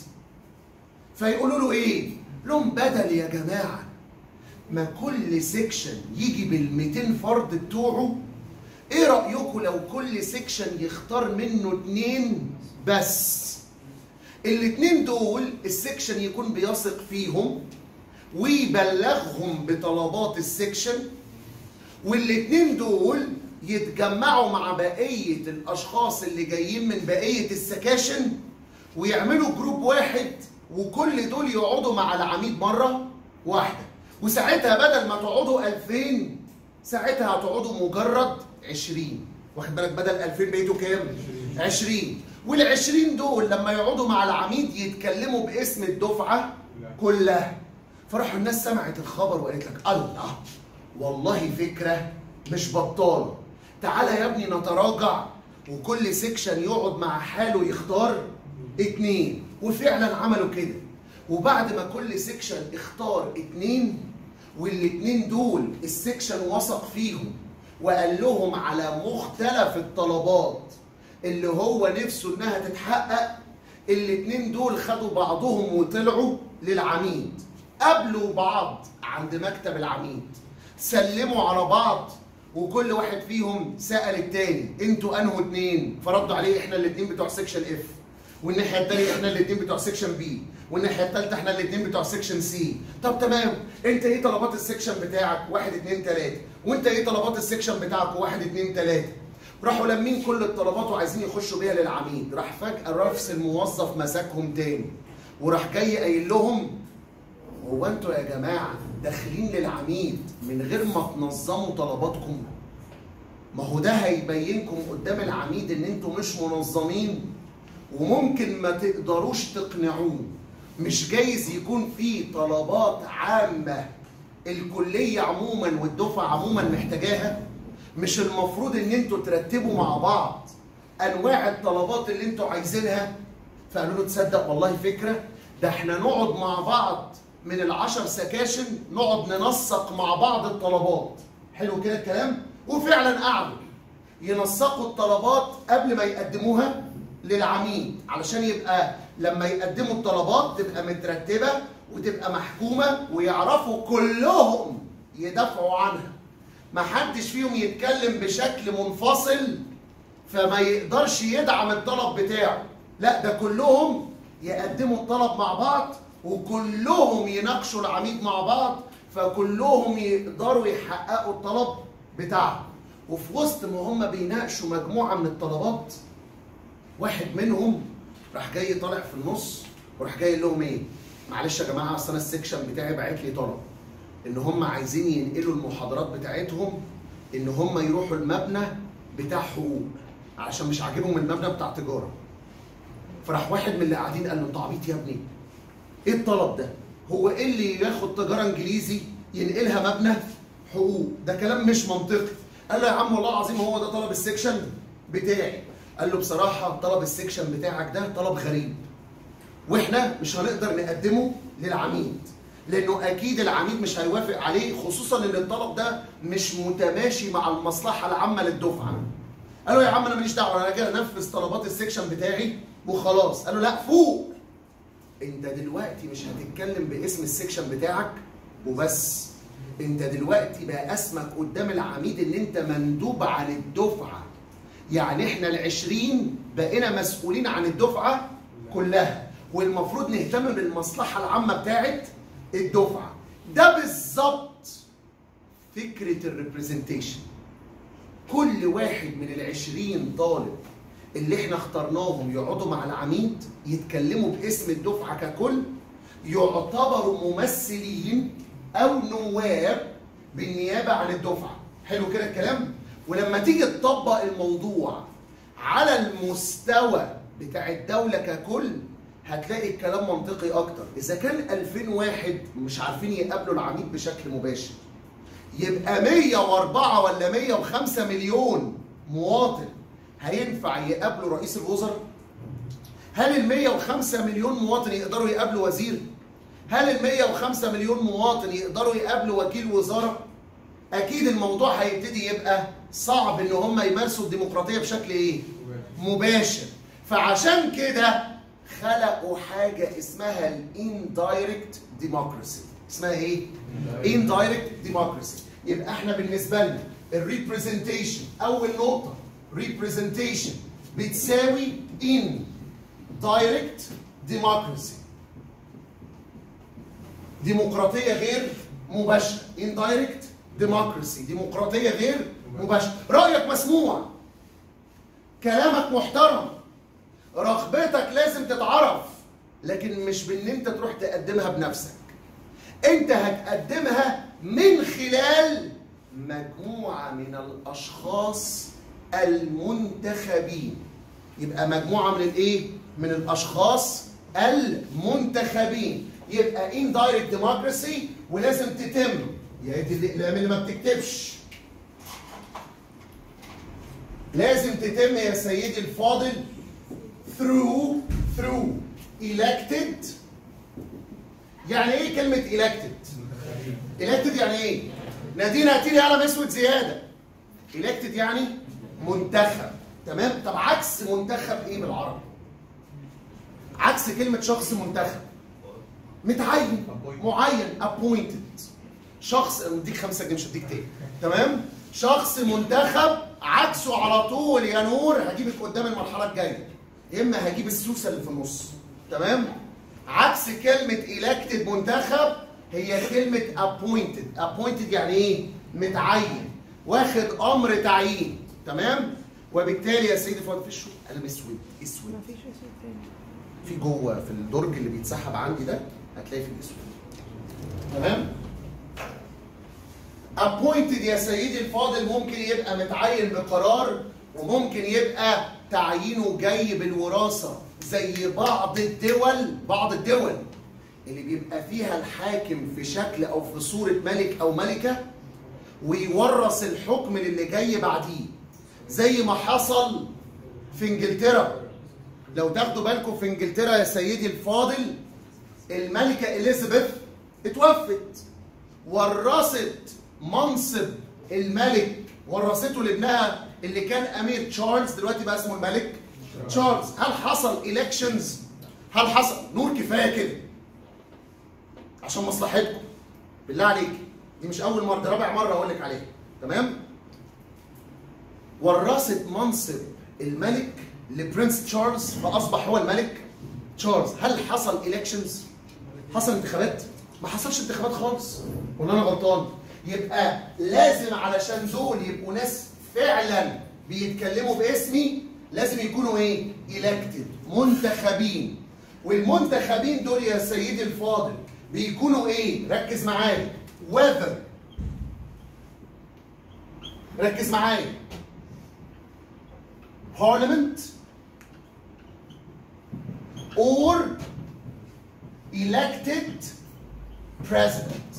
فيقولوا له ايه؟ لهم بدل يا جماعه ما كل سيكشن يجي بال مئتين فرد بتوعه، ايه رايكم لو كل سيكشن يختار منه اتنين بس؟ الاتنين دول السيكشن يكون بيثق فيهم ويبلغهم بطلبات السيكشن، والاتنين دول يتجمعوا مع بقيه الاشخاص اللي جايين من بقيه السكاشن ويعملوا جروب واحد، وكل دول يقعدوا مع العميد مره واحده. وساعتها بدل ما تقعدوا ألفين ساعتها هتقعدوا مجرد عشرين. واخد بالك؟ بدل ألفين بقيتوا كام؟ عشرين. والعشرين دول لما يقعدوا مع العميد يتكلموا باسم الدفعه كلها. فراحوا الناس سمعت الخبر وقالت لك الله والله فكره مش بطاله، تعالى يا ابني نتراجع وكل سيكشن يقعد مع حاله يختار اتنين. وفعلا عملوا كده، وبعد ما كل سيكشن اختار اتنين والاتنين دول السيكشن وثق فيهم وقال لهم على مختلف الطلبات اللي هو نفسه انها تتحقق، الاتنين دول خدوا بعضهم وطلعوا للعميد، قابلوا بعض عند مكتب العميد، سلموا على بعض، وكل واحد فيهم سأل التاني انتوا انهوا اتنين؟ فردوا عليه احنا الاتنين بتوع سيكشن اف. والناحيه الثانيه احنا الاثنين بتوع سيكشن بي، والناحيه الثالثه احنا الاثنين بتوع سيكشن سي. طب تمام، انت ايه طلبات السيكشن بتاعك؟ واحد اتنين تلاته، وانت ايه طلبات السيكشن بتاعك؟ واحد اتنين تلاته. راحوا لامين كل الطلبات وعايزين يخشوا بيها للعميد، راح فجاه نفس الموظف مسكهم تاني وراح جاي قايل لهم: هو انتوا يا جماعه داخلين للعميد من غير ما تنظموا طلباتكم؟ ما هو ده هيبينكم قدام العميد ان انتوا مش منظمين وممكن ما تقدروش تقنعوه. مش جايز يكون في طلبات عامه الكليه عموما والدفعه عموما محتاجاها؟ مش المفروض ان انتوا ترتبوا مع بعض انواع الطلبات اللي انتوا عايزينها؟ فقالوا له: تصدق والله فكره، ده احنا نقعد مع بعض من العشر سكاشن نقعد ننسق مع بعض الطلبات. حلو كده الكلام؟ وفعلا قعدوا ينسقوا الطلبات قبل ما يقدموها للعميد، علشان يبقى لما يقدموا الطلبات تبقى مترتبه وتبقى محكومه ويعرفوا كلهم يدافعوا عنها. ما حدش فيهم يتكلم بشكل منفصل فما يقدرش يدعم الطلب بتاعه، لا ده كلهم يقدموا الطلب مع بعض وكلهم يناقشوا العميد مع بعض، فكلهم يقدروا يحققوا الطلب بتاعهم. وفي وسط ما هم بيناقشوا مجموعه من الطلبات، واحد منهم راح جاي طالع في النص وراح جاي لهم ايه؟ معلش يا جماعه اصل انا السكشن بتاعي باعت لي طلب ان هم عايزين ينقلوا المحاضرات بتاعتهم ان هم يروحوا المبنى بتاع حقوق علشان مش عاجبهم المبنى بتاع تجاره. فراح واحد من اللي قاعدين قال له: انت عبيط يا ابني؟ ايه الطلب ده؟ هو ايه اللي ياخد تجاره انجليزي ينقلها مبنى حقوق؟ ده كلام مش منطقي. قال له: يا عم والله العظيم هو ده طلب السكشن بتاعي. قال له: بصراحه طلب السكشن بتاعك ده طلب غريب واحنا مش هنقدر نقدمه للعميد لانه اكيد العميد مش هيوافق عليه، خصوصا ان الطلب ده مش متماشي مع المصلحه العامه للدفعه. قال له: يا عم انا ماليش دعوه، انا جاي انفذ طلبات السكشن بتاعي وخلاص. قال له: لا فوق، انت دلوقتي مش هتتكلم باسم السكشن بتاعك وبس، انت دلوقتي بقى اسمك قدام العميد ان انت مندوب عن الدفعه. يعني احنا العشرين بقينا مسؤولين عن الدفعه كلها والمفروض نهتم بالمصلحه العامه بتاعت الدفعه. ده بالظبط فكره الريبريزنتيشن. كل واحد من العشرين طالب اللي احنا اخترناهم يقعدوا مع العميد يتكلموا باسم الدفعه ككل، يعتبروا ممثلين او نواب بالنيابه عن الدفعه. حلو كده الكلام؟ ولما تيجي تطبق الموضوع على المستوى بتاع الدوله ككل هتلاقي الكلام منطقي اكتر. اذا كان ألفين واحد مش عارفين يقابلوا العميد بشكل مباشر، يبقى مية وأربعة ولا مية وخمسة مليون مواطن هينفع يقابلوا رئيس الوزراء؟ هل ال مية وخمسة مليون مواطن يقدروا يقابلوا وزير؟ هل ال مية وخمسة مليون مواطن يقدروا يقابلوا وكيل وزاره؟ اكيد الموضوع هيبتدي يبقى صعب ان هم يمارسوا الديمقراطيه بشكل ايه؟ مباشر. فعشان كده خلقوا حاجه اسمها الاندايركت ديموكراسي. اسمها ايه؟ اندايركت ديموكراسي. يبقى احنا بالنسبه لنا الريبريزنتيشن اول نقطه، ريبريزنتيشن بتساوي ان دايركت ديموكراسي، ديمقراطيه غير مباشره. اندايركت ديموكراسي، ديمقراطيه غير مباشره. رايك مسموع، كلامك محترم، رغبتك لازم تتعرف، لكن مش بان انت تروح تقدمها بنفسك. انت هتقدمها من خلال مجموعه من الاشخاص المنتخبين. يبقى مجموعه من الايه؟ من الاشخاص المنتخبين. يبقى indirect democracy ولازم تتم، يا دي الاقلام اللي ما بتكتبش، لازم تتم يا سيدي الفاضل through through elected. يعني ايه كلمة elected؟ elected يعني ايه؟ نادين هاتي لي قلم اسود زيادة. elected يعني منتخب، تمام؟ طب عكس منتخب ايه بالعربي؟ عكس كلمة شخص منتخب، متعين، معين، appointed. شخص اديك خمسة جنيه مش هديك تاني، تمام؟ شخص منتخب عكسه على طول يا نور هجيبك قدام المرحلة الجاية. يا اما هجيب السوسه اللي في النص. تمام؟ عكس كلمه elected منتخب هي كلمه appointed. appointed يعني ايه؟ متعين، واخد امر تعيين. تمام؟ وبالتالي يا سيدي فؤاد في الشغل قلم اسود اسود. مفيش اسود تاني. في جوه في الدرج اللي بيتسحب عندي ده هتلاقي في الاسود. تمام؟ appointed يا سيدي الفاضل ممكن يبقى متعين بقرار، وممكن يبقى تعيينه جاي بالوراثه، زي بعض الدول بعض الدول اللي بيبقى فيها الحاكم في شكل او في صوره ملك او ملكه، ويورث الحكم للي جاي بعديه، زي ما حصل في انجلترا. لو تاخدوا بالكم في انجلترا يا سيدي الفاضل الملكه اليزابيث اتوفت، ورثت منصب الملك، ورثته لابنها اللي كان امير تشارلز، دلوقتي بقى اسمه الملك تشارلز. هل حصل الكشنز؟ هل حصل؟ نور كفايه كده عشان مصلحتكم بالله عليك، دي مش اول مره، دي رابع مره اقول لك عليها. تمام؟ ورثت منصب الملك لبرنس تشارلز فاصبح هو الملك تشارلز. هل حصل الكشنز؟ حصل انتخابات؟ ما حصلش انتخابات خالص، ولا انا غلطان؟ يبقى لازم علشان دول يبقوا ناس فعلا بيتكلموا باسمي لازم يكونوا ايه؟ elected، منتخبين. والمنتخبين دول يا سيدي الفاضل بيكونوا ايه؟ ركز معايا. whether، ركز معايا، parliament or elected president.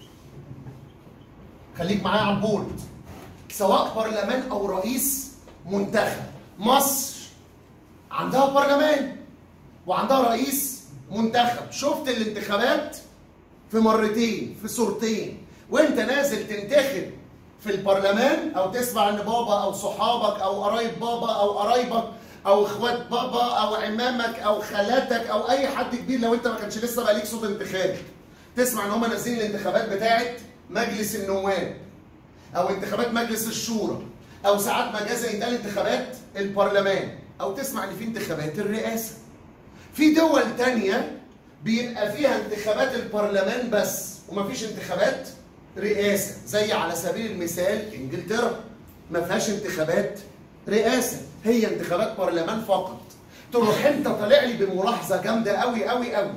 خليك معايا على البورد. سواء برلمان او رئيس منتخب. مصر عندها برلمان وعندها رئيس منتخب. شفت الانتخابات في مرتين في صورتين، وانت نازل تنتخب في البرلمان او تسمع ان بابا او صحابك او قرايب بابا او قرايبك او اخوات بابا او عمامك او خالاتك او اي حد كبير، لو انت ما كانش لسه بقى ليك صوت انتخابي، تسمع ان هم نازلين الانتخابات بتاعه مجلس النواب او انتخابات مجلس الشورى، او ساعات مجازا يتقال انتخابات البرلمان، او تسمع ان في انتخابات الرئاسه. في دول تانية بيبقى فيها انتخابات البرلمان بس ومفيش انتخابات رئاسه، زي على سبيل المثال انجلترا ما فيهاش انتخابات رئاسه، هي انتخابات برلمان فقط. تروح انت طالع لي بملاحظه جامده قوي قوي قوي.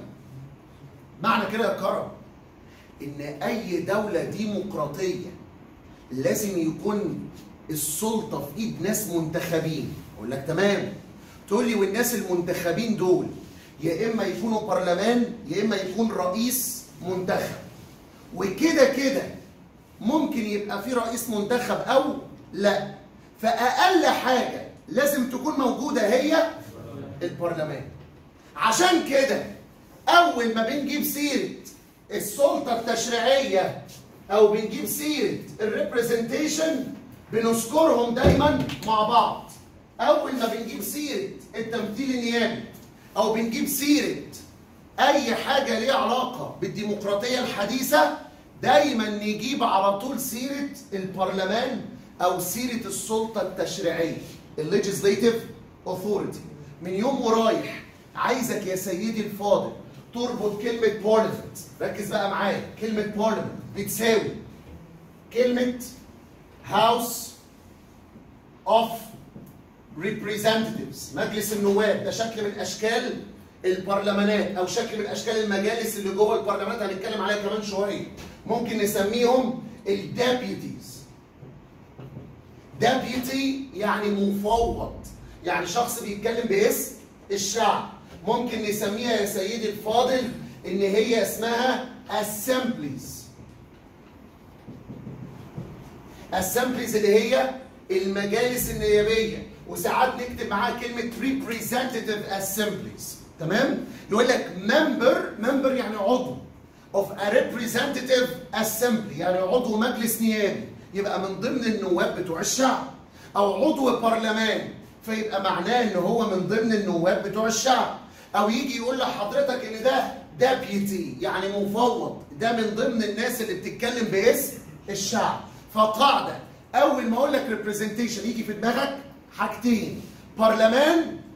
معنى كده يا كرم ان اي دوله ديمقراطيه لازم يكون السلطه في ايد ناس منتخبين. اقول لك تمام. تقول لي والناس المنتخبين دول يا اما يكونوا برلمان يا اما يكون رئيس منتخب، وكده كده ممكن يبقى في رئيس منتخب او لا، فاقل حاجه لازم تكون موجوده هي البرلمان. عشان كده اول ما بنجيب سيره السلطه التشريعيه او بنجيب سيره الريبريزنتيشن بنذكرهم دايما مع بعض. اول ما بنجيب سيره التمثيل النيابي او بنجيب سيره اي حاجه ليها علاقه بالديمقراطيه الحديثه دايما نجيب على طول سيره البرلمان او سيره السلطه التشريعيه، الليجيسليتيف اوثوريتي. من يوم ورايح عايزك يا سيدي الفاضل تربط كلمه بارلمنت. ركز بقى معايا. كلمه بارلمنت بتساوي كلمه هاوس اوف ريبريزنتيفز، مجلس النواب. ده شكل من اشكال البرلمانات او شكل من اشكال المجالس اللي جوه البرلمانات، هنتكلم عليها كمان شويه. ممكن نسميهم الديبيوتيز. ديبيوتي يعني مفوض، يعني شخص بيتكلم باسم الشعب. ممكن نسميها يا سيدي الفاضل ان هي اسمها اسامبليز. اسامبليز اللي هي المجالس النيابيه، وساعات نكتب معاها كلمه representative assemblies. تمام؟ يقول لك member member يعني عضو of a representative assembly، يعني عضو مجلس نيابي، يبقى من ضمن النواب بتوع الشعب، او عضو برلمان فيبقى معناه ان هو من ضمن النواب بتوع الشعب. او يجي يقول لحضرتك ان ده deputy يعني مفوض، ده من ضمن الناس اللي بتتكلم باسم الشعب. فقاعده اول ما اقول لك representation يجي في دماغك حاجتين، برلمان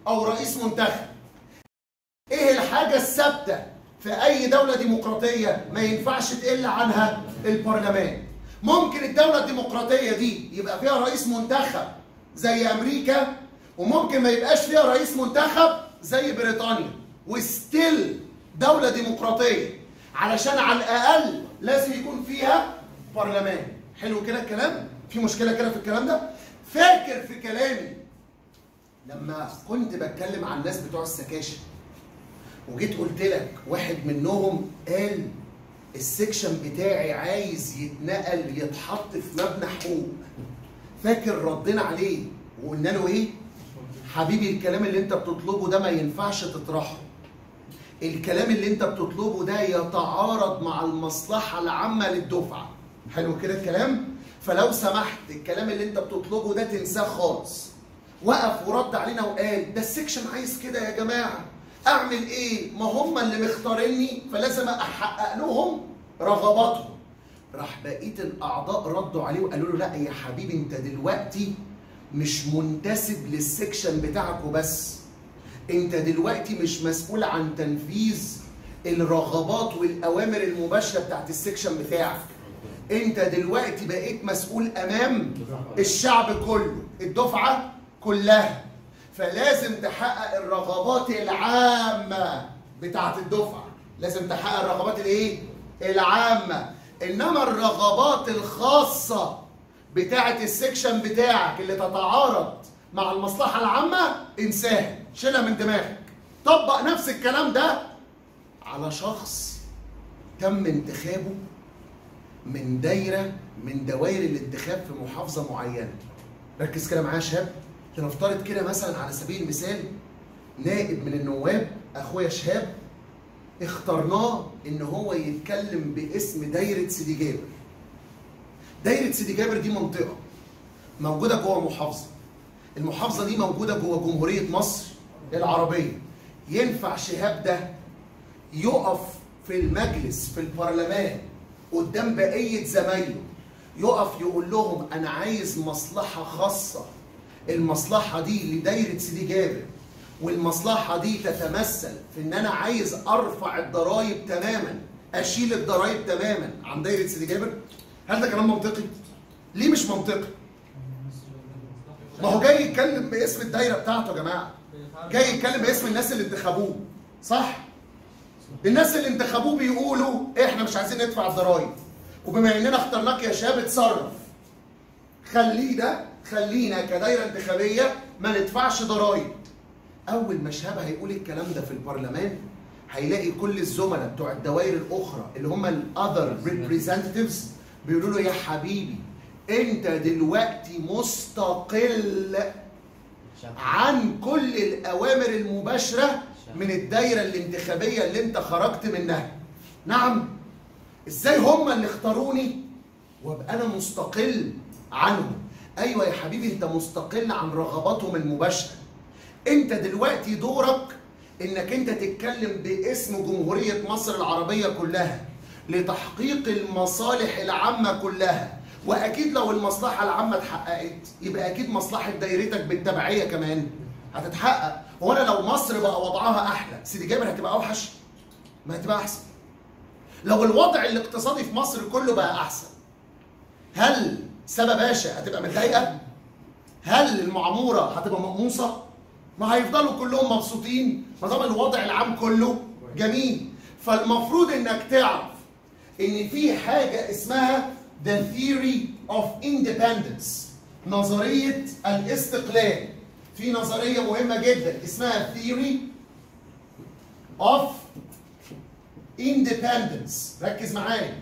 او رئيس منتخب. ايه الحاجه الثابته في اي دوله ديمقراطيه ما ينفعش تقل عنها؟ البرلمان. ممكن الدوله الديمقراطيه دي يبقى فيها رئيس منتخب زي امريكا، وممكن ما يبقاش فيها رئيس منتخب زي بريطانيا، وستيل دوله ديمقراطيه، علشان على الاقل لازم يكون فيها برلمان. حلو كده الكلام؟ في مشكله كده في الكلام ده؟ فاكر في كلامي لما كنت بتكلم عن الناس بتوع السكاشن وجيت قلت لك واحد منهم قال السكشن بتاعي عايز يتنقل يتحط في مبنى حقوق. فاكر ردينا عليه وقلنا له ايه؟ حبيبي الكلام اللي انت بتطلبه ده ما ينفعش تطرحه. الكلام اللي انت بتطلبه ده يتعارض مع المصلحة العامة للدفعة. حلو كده الكلام؟ فلو سمحت الكلام اللي انت بتطلبه ده تنساه خالص. وقف ورد علينا وقال ده السكشن عايز كده يا جماعة، اعمل ايه؟ ما هم اللي مختاريني فلازم احقق لهم رغباتهم. راح بقيه الاعضاء ردوا عليه وقالوا له لا يا حبيبي انت دلوقتي مش منتسب للسكشن بتاعك وبس، انت دلوقتي مش مسؤول عن تنفيذ الرغبات والاوامر المباشره بتاعت السكشن بتاعك، انت دلوقتي بقيت مسؤول امام الشعب كله، الدفعه كلها، فلازم تحقق الرغبات العامه بتاعت الدفعه، لازم تحقق الرغبات الايه؟ العامه، انما الرغبات الخاصه بتاعت السكشن بتاعك اللي تتعارض مع المصلحه العامه انساها، شيلها من دماغك. طبق نفس الكلام ده على شخص تم انتخابه من دايره من دوائر الانتخاب في محافظه معينه. ركز كده معايا يا شباب، لنفترض كده مثلا على سبيل المثال نائب من النواب اخويا شهاب اخترناه ان هو يتكلم باسم دايره سيدي جابر. دايره سيدي جابر دي منطقه موجوده جوه محافظه، المحافظه دي موجوده جوه جمهوريه مصر العربيه. ينفع شهاب ده يقف في المجلس في البرلمان قدام بقيه زمايله يقف يقول لهم انا عايز مصلحه خاصه، المصلحه دي لدايره سيدي جابر، والمصلحه دي تتمثل في ان انا عايز ارفع الضرايب تماما، اشيل الضرايب تماما عن دايره سيدي جابر؟ هل ده كلام منطقي؟ ليه مش منطقي؟ ما هو جاي يتكلم باسم الدايره بتاعته يا جماعه، جاي يتكلم باسم الناس اللي انتخبوه، صح؟ الناس اللي انتخبوه بيقولوا احنا مش عايزين ندفع الضرايب، وبما اننا اخترناك يا شباب اتصرف، خلينا خلينا كدايره انتخابيه ما ندفعش ضرايب. اول ما شهاب هيقول الكلام ده في البرلمان هيلاقي كل الزملاء بتوع الدوائر الاخرى اللي هم الاذر ريبريزنتيفز بيقولوا له يا حبيبي انت دلوقتي مستقل عن كل الاوامر المباشره من الدايره الانتخابيه اللي انت خرجت منها. نعم، ازاي هم اللي اختاروني وابقى انا مستقل عنهم؟ ايوه يا حبيبي انت مستقل عن رغباتهم المباشره. انت دلوقتي دورك انك انت تتكلم باسم جمهوريه مصر العربيه كلها لتحقيق المصالح العامه كلها، واكيد لو المصلحه العامه اتحققت يبقى اكيد مصلحه دايرتك بالتبعيه كمان هتتحقق. هو انا لو مصر بقى وضعها احلى سيدي جابر هتبقى اوحش؟ ما هتبقى احسن. لو الوضع الاقتصادي في مصر كله بقى احسن هل سبا باشا هتبقى متضايقه؟ هل المعموره هتبقى مقموصه؟ ما هيفضلوا كلهم مبسوطين ما دام الوضع العام كله جميل. فالمفروض انك تعرف ان في حاجه اسمها the theory of independence، نظريه الاستقلال. في نظريه مهمه جدا اسمها theory of independence، ركز معايا.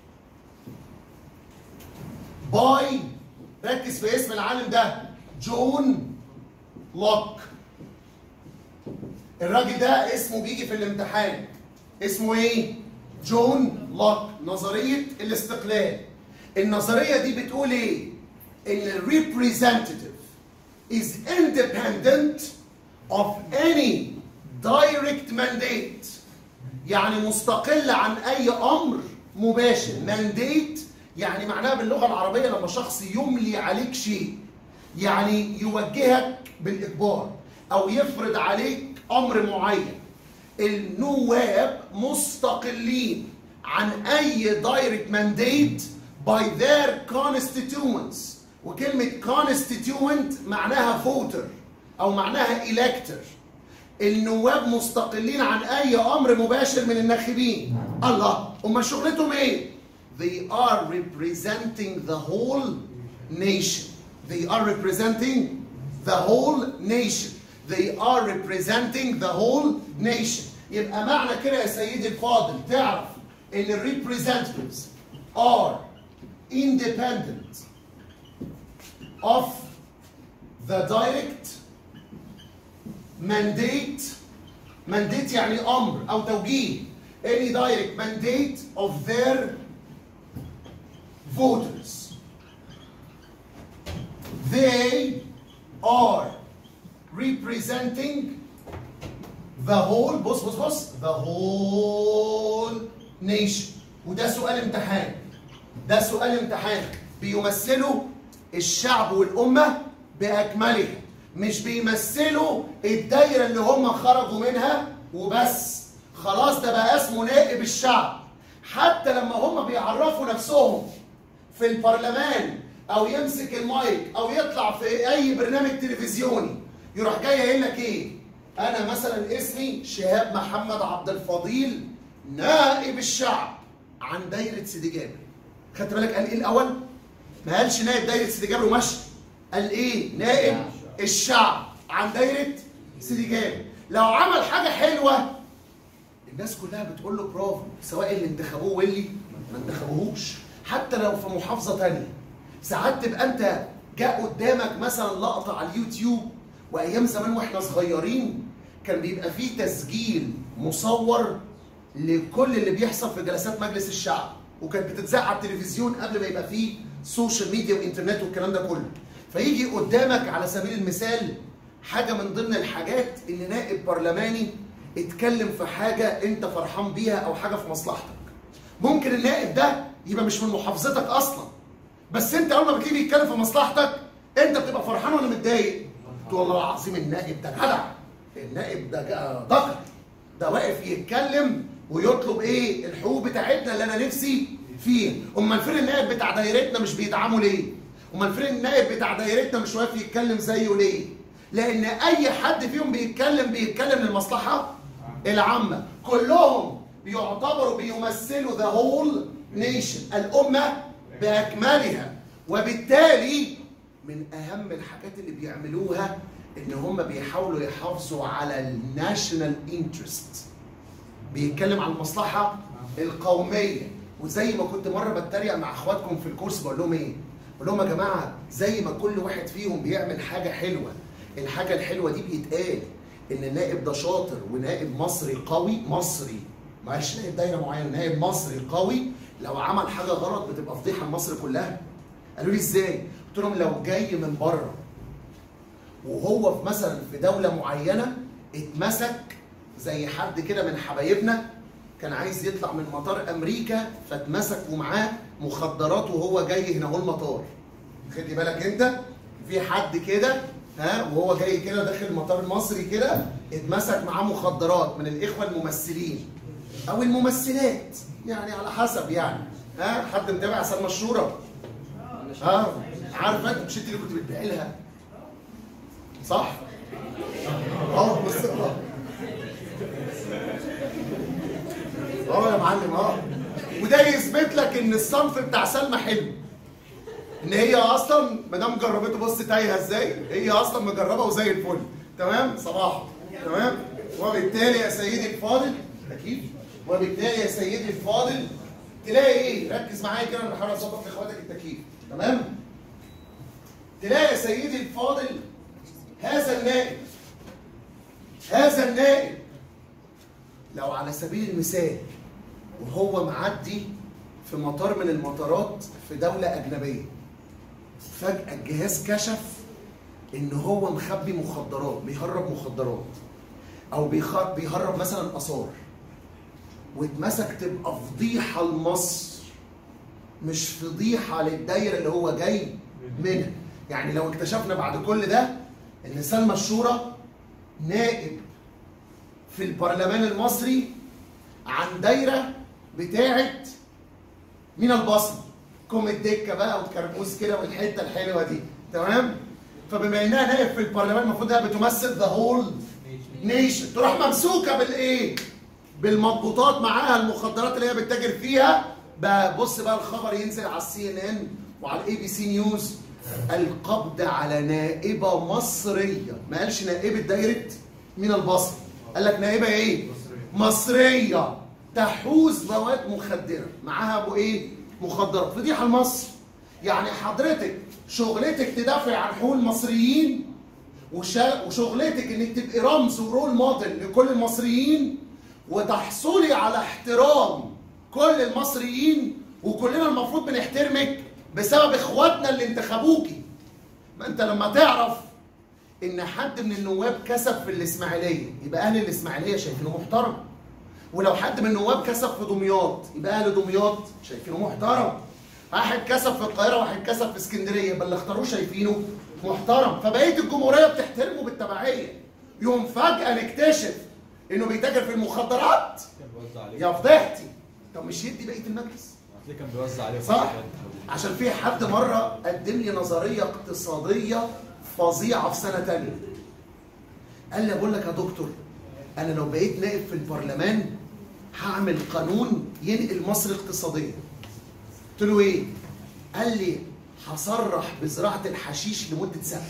باي، ركز في اسم العالم ده، جون لوك. الراجل ده اسمه بيجي في الامتحان، اسمه ايه؟ جون لوك، نظرية الاستقلال. النظرية دي بتقول ايه؟ ان ال representative is independent of any direct mandate، يعني مستقل عن اي امر مباشر. mandate يعني معناها باللغة العربية لما شخص يملي عليك شيء، يعني يوجهك بالإجبار. او يفرض عليك امر معين. النواب مستقلين عن اي دايركت مانديت by their constituents، وكلمة constituent معناها voter او معناها elector. النواب مستقلين عن اي امر مباشر من الناخبين. الله، امال شغلتهم ايه؟ They are representing the whole nation. They are representing the whole nation. They are representing the whole nation. يبقى معنى كده يا سيدي الفاضل تعرف ان ال representatives are independent of the direct mandate. mandate يعني امر او توجيه. any direct mandate of their voters. They are representing the whole بص بص بص the whole nation. وده سؤال امتحان. ده سؤال امتحان. بيمثلوا الشعب والأمة بأكملها، مش بيمثلوا الدايرة اللي هم خرجوا منها وبس. خلاص ده بقى اسمه نائب الشعب. حتى لما هم بيعرفوا نفسهم في البرلمان او يمسك المايك او يطلع في اي برنامج تلفزيوني يروح جاي قايل لك ايه؟ انا مثلا اسمي شهاب محمد عبد الفضيل نائب الشعب عن دايره سيدي جابر. خدت بالك قال ايه الاول؟ ما قالش نائب دايره سيدي جابر ومشي. قال ايه؟ نائب الشعب عن دايره سيدي جابر. لو عمل حاجه حلوه الناس كلها بتقول له برافو، سواء اللي انتخبوه واللي ما انتخبوهوش. حتى لو في محافظه ثانيه ساعات تبقى انت جاء قدامك مثلا لقطه على اليوتيوب، وايام زمان واحنا صغيرين كان بيبقى فيه تسجيل مصور لكل اللي بيحصل في جلسات مجلس الشعب، وكانت بتتذاع على التلفزيون قبل ما يبقى فيه سوشيال ميديا وانترنت والكلام ده كله. فيجي قدامك على سبيل المثال حاجه من ضمن الحاجات ان نائب برلماني اتكلم في حاجه انت فرحان بيها او حاجه في مصلحتك. ممكن النائب ده يبقى مش من محافظتك اصلا، بس انت اول ما بتيجي يتكلم في مصلحتك انت بتبقى فرحان ولا متضايق؟ تقول والله العظيم النائب ده جدع، النائب ده ذكر، ده واقف يتكلم ويطلب ايه؟ الحقوق بتاعتنا اللي انا نفسي فيه. امال فين النائب بتاع دايرتنا مش بيدعموا ليه؟ امال فين النائب بتاع دايرتنا مش واقف يتكلم زيه ليه؟ لان اي حد فيهم بيتكلم بيتكلم للمصلحه العامه. كلهم بيعتبروا بيمثلوا ذا هول نيشن، الامه باكملها. وبالتالي من اهم الحاجات اللي بيعملوها ان هم بيحاولوا يحافظوا على الناشونال انترست. بيتكلم عن المصلحه القوميه. وزي ما كنت مره بتريق مع اخواتكم في الكورس بقول لهم ايه؟ بقول لهم يا جماعه زي ما كل واحد فيهم بيعمل حاجه حلوه، الحاجه الحلوه دي بيتقال ان النائب ده شاطر ونائب مصري قوي، مصري معلش نائب دايره معينه، نائب مصري قوي لو عمل حاجه غلط بتبقى فضيحه لمصر كلها. قالوا لي ازاي؟ قلت لهم لو جاي من بره وهو في مثلا في دوله معينه اتمسك زي حد كده من حبايبنا كان عايز يطلع من مطار امريكا فاتمسك ومعاه مخدرات وهو جاي هنا هو المطار. خدي بالك انت في حد كده ها وهو جاي كده داخل المطار المصري كده اتمسك معاه مخدرات من الاخوه الممثلين او الممثلات يعني على حسب يعني. ها حد متابع سلمى الشورى؟ ها عارفه انت مش انت اللي كنت بتبيعي لها صح؟ اه بص اه اه يا معلم اه. وده يثبت لك ان الصنف بتاع سلمى حلو، ان هي اصلا ما دام جربته بص تايهه ازاي، هي اصلا مجربه وزي الفل تمام صباحا تمام. وبالتالي يا سيدي الفاضل اكيد وبالتالي يا سيدي الفاضل تلاقي ايه؟ ركز معايا كده انا بحاول اظبط لاخواتك التكييف تمام؟ تلاقي يا سيدي الفاضل هذا النائب هذا النائب لو على سبيل المثال وهو معدي في مطار من المطارات في دولة أجنبية فجأة الجهاز كشف إن هو مخبي مخدرات، بيهرب مخدرات أو بيهرب مثلا آثار واتمسك، تبقى فضيحة لمصر مش فضيحة للدايرة اللي هو جاي منها. يعني لو اكتشفنا بعد كل ده إن سلمى الشورى نائب في البرلمان المصري عن دايره بتاعت مين البصري، كوم الدكه بقى والكرموز كده والحته الحلوه دي، تمام؟ فبما انها نائب في البرلمان المفروض انها بتمثل ذا هول نيشن، تروح ممسوكه بالايه؟ بالمضبوطات معاها المخدرات اللي هي بتتاجر فيها. بقى بص بقى الخبر ينزل على السي ان ان وعلى الاي بي سي نيوز، القبض على نائبه مصريه، ما قالش نائبه دايره مين البصري، قال لك نائبه ايه؟ مصريه تحوز مواد مخدره معاها ابو ايه؟ مخدرات. فضيحه لمصر. يعني حضرتك شغلتك تدافع عن حقوق المصريين وشغلتك انك تبقي رمز ورول موديل لكل المصريين وتحصلي على احترام كل المصريين، وكلنا المفروض بنحترمك بسبب اخواتنا اللي انتخبوكي. ما انت لما تعرف ان حد من النواب كسب في الاسماعيليه يبقى اهل الاسماعيليه شايفينه محترم، ولو حد من النواب كسب في دمياط يبقى اهل دمياط شايفينه محترم، واحد كسب في القاهره واحد كسب في اسكندريه يبقى اللي اختاروه شايفينه محترم، فبقيه الجمهوريه بتحترمه بالتبعيه. يوم فجاه نكتشف انه بيتاجر في المخدرات، يا فضحتي. طب مش يدي بقيه المجلس؟ هتلاقيه كان بيوزع عليه صح؟ عشان في حد مره قدم لي نظريه اقتصاديه فظيعه في سنه ثانيه. قال لي بقول لك يا دكتور انا لو بقيت نائب في البرلمان هعمل قانون ينقل مصر اقتصاديا. قلت له ايه؟ قال لي هصرح بزراعه الحشيش لمده سنه.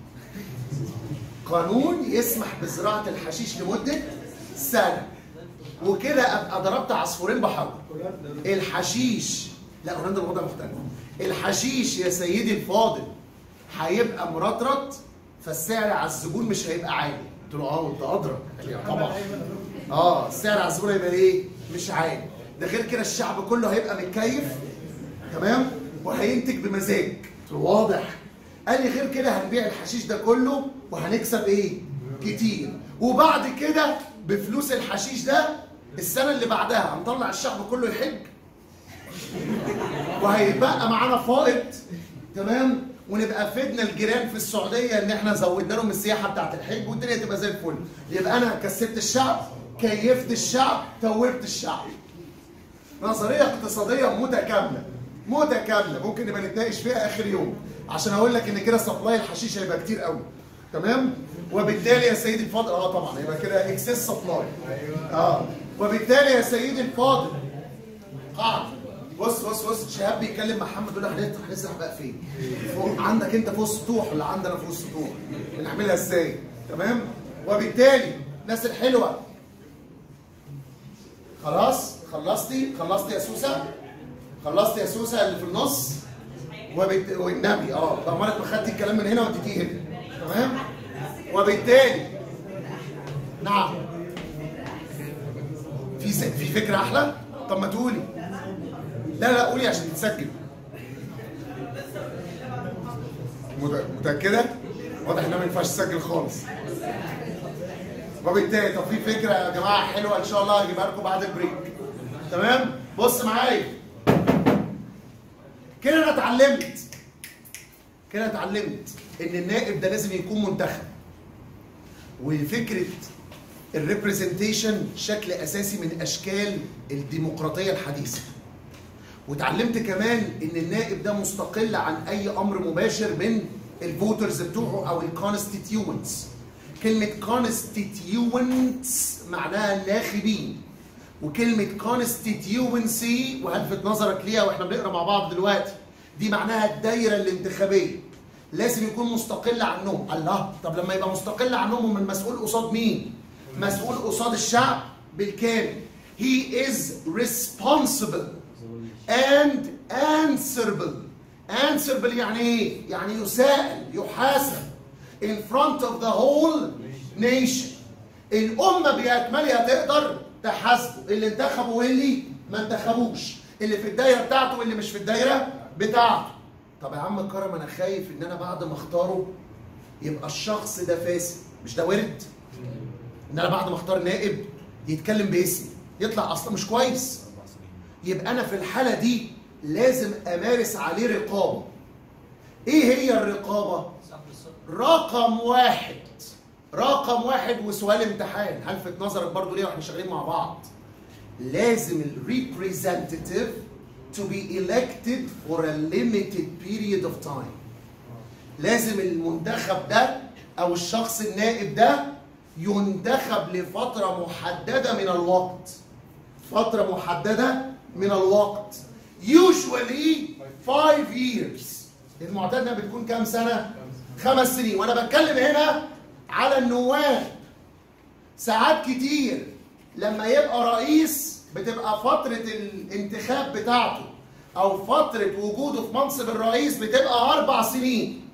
قانون يسمح بزراعه الحشيش لمده سنه. وكده ابقى ضربت عصفورين بحجر. الحشيش، لا هولندا الوضع مختلف. الحشيش يا سيدي الفاضل هيبقى مرطرط، فالسعر على الزبون مش هيبقى عالي. قلت له اه وانت ادرى. قال لي طبعا. اه السعر على الزبون هيبقى ايه؟ مش عالي. ده غير كده الشعب كله هيبقى متكيف، تمام؟ وهينتج بمزاج. قلت له واضح. قال لي غير كده هنبيع الحشيش ده كله وهنكسب ايه؟ كتير. وبعد كده بفلوس الحشيش ده السنه اللي بعدها هنطلع الشعب كله يحج، وهيبقى معانا فائض، تمام؟ ونبقى فدنا الجيران في السعوديه ان احنا زودنا لهم السياحه بتاعت الحج والدنيا تبقى زي الفل. يبقى انا كسبت الشعب، كيفت الشعب، توبت الشعب. نظريه اقتصاديه متكامله متكامله ممكن نبقى نتناقش فيها اخر يوم عشان اقول لك ان كده سبلاي الحشيش هيبقى كتير قوي، تمام؟ وبالتالي يا سيدي الفاضل اه طبعا هيبقى كده اكسس سبلاي. اه وبالتالي يا سيدي الفاضل قاعد بص بص بص شهاب بيكلم محمد يقول له هنسرح بقى فين؟ فوق عندك انت فوق السطوح ولا عندنا فوق السطوح؟ بنعملها ازاي؟ تمام؟ وبالتالي الناس الحلوه خلاص خلصتي؟ خلصتي يا سوسه؟ خلصتي يا سوسه اللي في النص؟ وبالت... والنبي اه ضمانك ما خدتي الكلام من هنا واديتيه هنا، تمام؟ وبالتالي نعم في س... في فكره احلى؟ طب ما تقولي. لا لا قولي عشان تتسجل. متأكدة؟ واضح انها ما ينفعش تسجل خالص. وبالتالي طب في فكرة يا جماعة حلوة ان شاء الله هجيبها لكم بعد البريك. تمام؟ بص معايا. كده انا اتعلمت. كده اتعلمت ان النائب ده لازم يكون منتخب. وفكرة الريبريزنتيشن شكل اساسي من اشكال الديمقراطية الحديثة. واتعلمت كمان ان النائب ده مستقل عن اي امر مباشر من الفوترز بتوعه او الكونستيتيوينتس. كلمه كونستيتيوينتس معناها الناخبين، وكلمه كونستيتيوينسي وهلفت نظرك ليها واحنا بنقرا مع بعض دلوقتي دي معناها الدايره الانتخابيه. لازم يكون مستقل عنهم. الله، طب لما يبقى مستقل عنهم من مسؤول قصاد مين؟ مسؤول قصاد الشعب بالكامل. He is responsible and answerable. answerable يعني ايه؟ يعني يسائل، يحاسب in front of the whole nation. الأمة بأكملها تقدر تحاسبه، اللي انتخبه واللي ما انتخبوش، اللي في الدايرة بتاعته واللي مش في الدايرة بتاعته. طب يا عم كرم أنا خايف إن أنا بعد ما اختاره يبقى الشخص ده فاسد، مش ده وارد؟ إن أنا بعد ما اختار نائب يتكلم باسمي، يطلع أصلا مش كويس. يبقى أنا في الحالة دي لازم أمارس عليه رقابة. إيه هي الرقابة؟ رقم واحد رقم واحد وسؤال امتحان هلفت نظرك برضو ليه واحنا شغالين مع بعض. لازم ال representative to be elected for a limited period of time. لازم المنتخب ده او الشخص النائب ده ينتخب لفترة محددة من الوقت. فترة محددة من الوقت. usually five years. المعتاد انها بتكون كام سنة؟ خمس سنين، وانا بتكلم هنا على النواب. ساعات كتير لما يبقى رئيس بتبقى فترة الانتخاب بتاعته او فترة وجوده في منصب الرئيس بتبقى اربع سنين.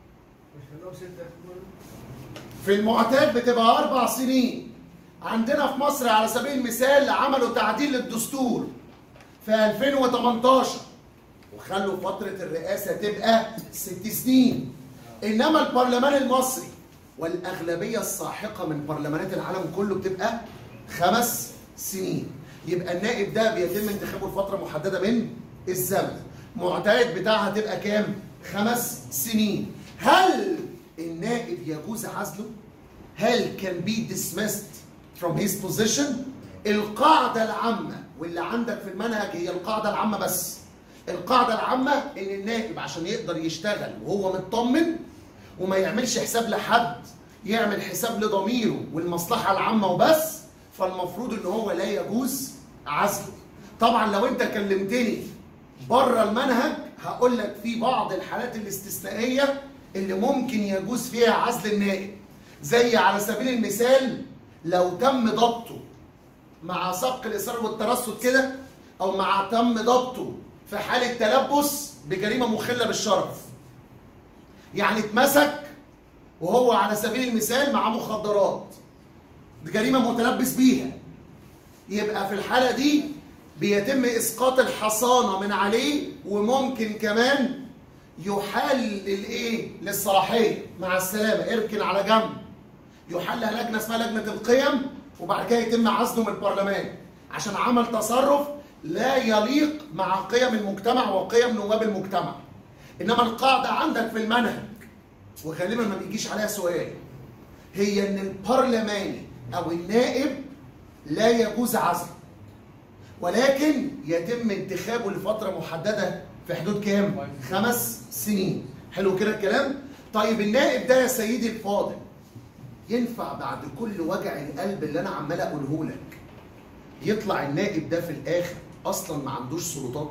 في المعتاد بتبقى اربع سنين. عندنا في مصر على سبيل المثال عملوا تعديل للدستور في ألفين وتمنتاشر وخلوا فترة الرئاسة تبقى ست سنين. إنما البرلمان المصري والأغلبية الساحقة من برلمانات العالم كله بتبقى خمس سنين. يبقى النائب ده بيتم انتخابه لفترة محددة من الزمن. معتاد بتاعها تبقى كام؟ خمس سنين. هل النائب يجوز عزله؟ هل can be dismissed from his position؟ القاعدة العامة واللي عندك في المنهج هي القاعدة العامة بس. القاعدة العامة إن النائب عشان يقدر يشتغل وهو مطمن وما يعملش حساب لحد، يعمل حساب لضميره والمصلحة العامة وبس، فالمفروض إن هو لا يجوز عزله. طبعا لو أنت كلمتني بره المنهج هقول لك في بعض الحالات الاستثنائية اللي ممكن يجوز فيها عزل النائب. زي على سبيل المثال لو تم ضبطه مع سبق الإصرار والترصد كده، أو مع تم ضبطه في حالة تلبس بجريمة مخلة بالشرف. يعني اتمسك وهو على سبيل المثال مع مخدرات، دي جريمة متلبس بيها، يبقى في الحالة دي بيتم إسقاط الحصانة من عليه، وممكن كمان يحال للإيه؟ للصلاحية. مع السلامة، اركن على جنب. يحل لجنة اسمها لجنة القيم، وبعد كده يتم عزله من البرلمان عشان عمل تصرف لا يليق مع قيم المجتمع وقيم نواب المجتمع. انما القاعده عندك في المنهج وغالبا ما بيجيش عليها سؤال هي ان البرلماني او النائب لا يجوز عزله، ولكن يتم انتخابه لفتره محدده في حدود كام؟ خمس سنين. حلو كده الكلام؟ طيب النائب ده يا سيدي الفاضل ينفع بعد كل وجع القلب اللي انا عمال اقوله لك يطلع النائب ده في الاخر اصلا ما عندوش سلطات؟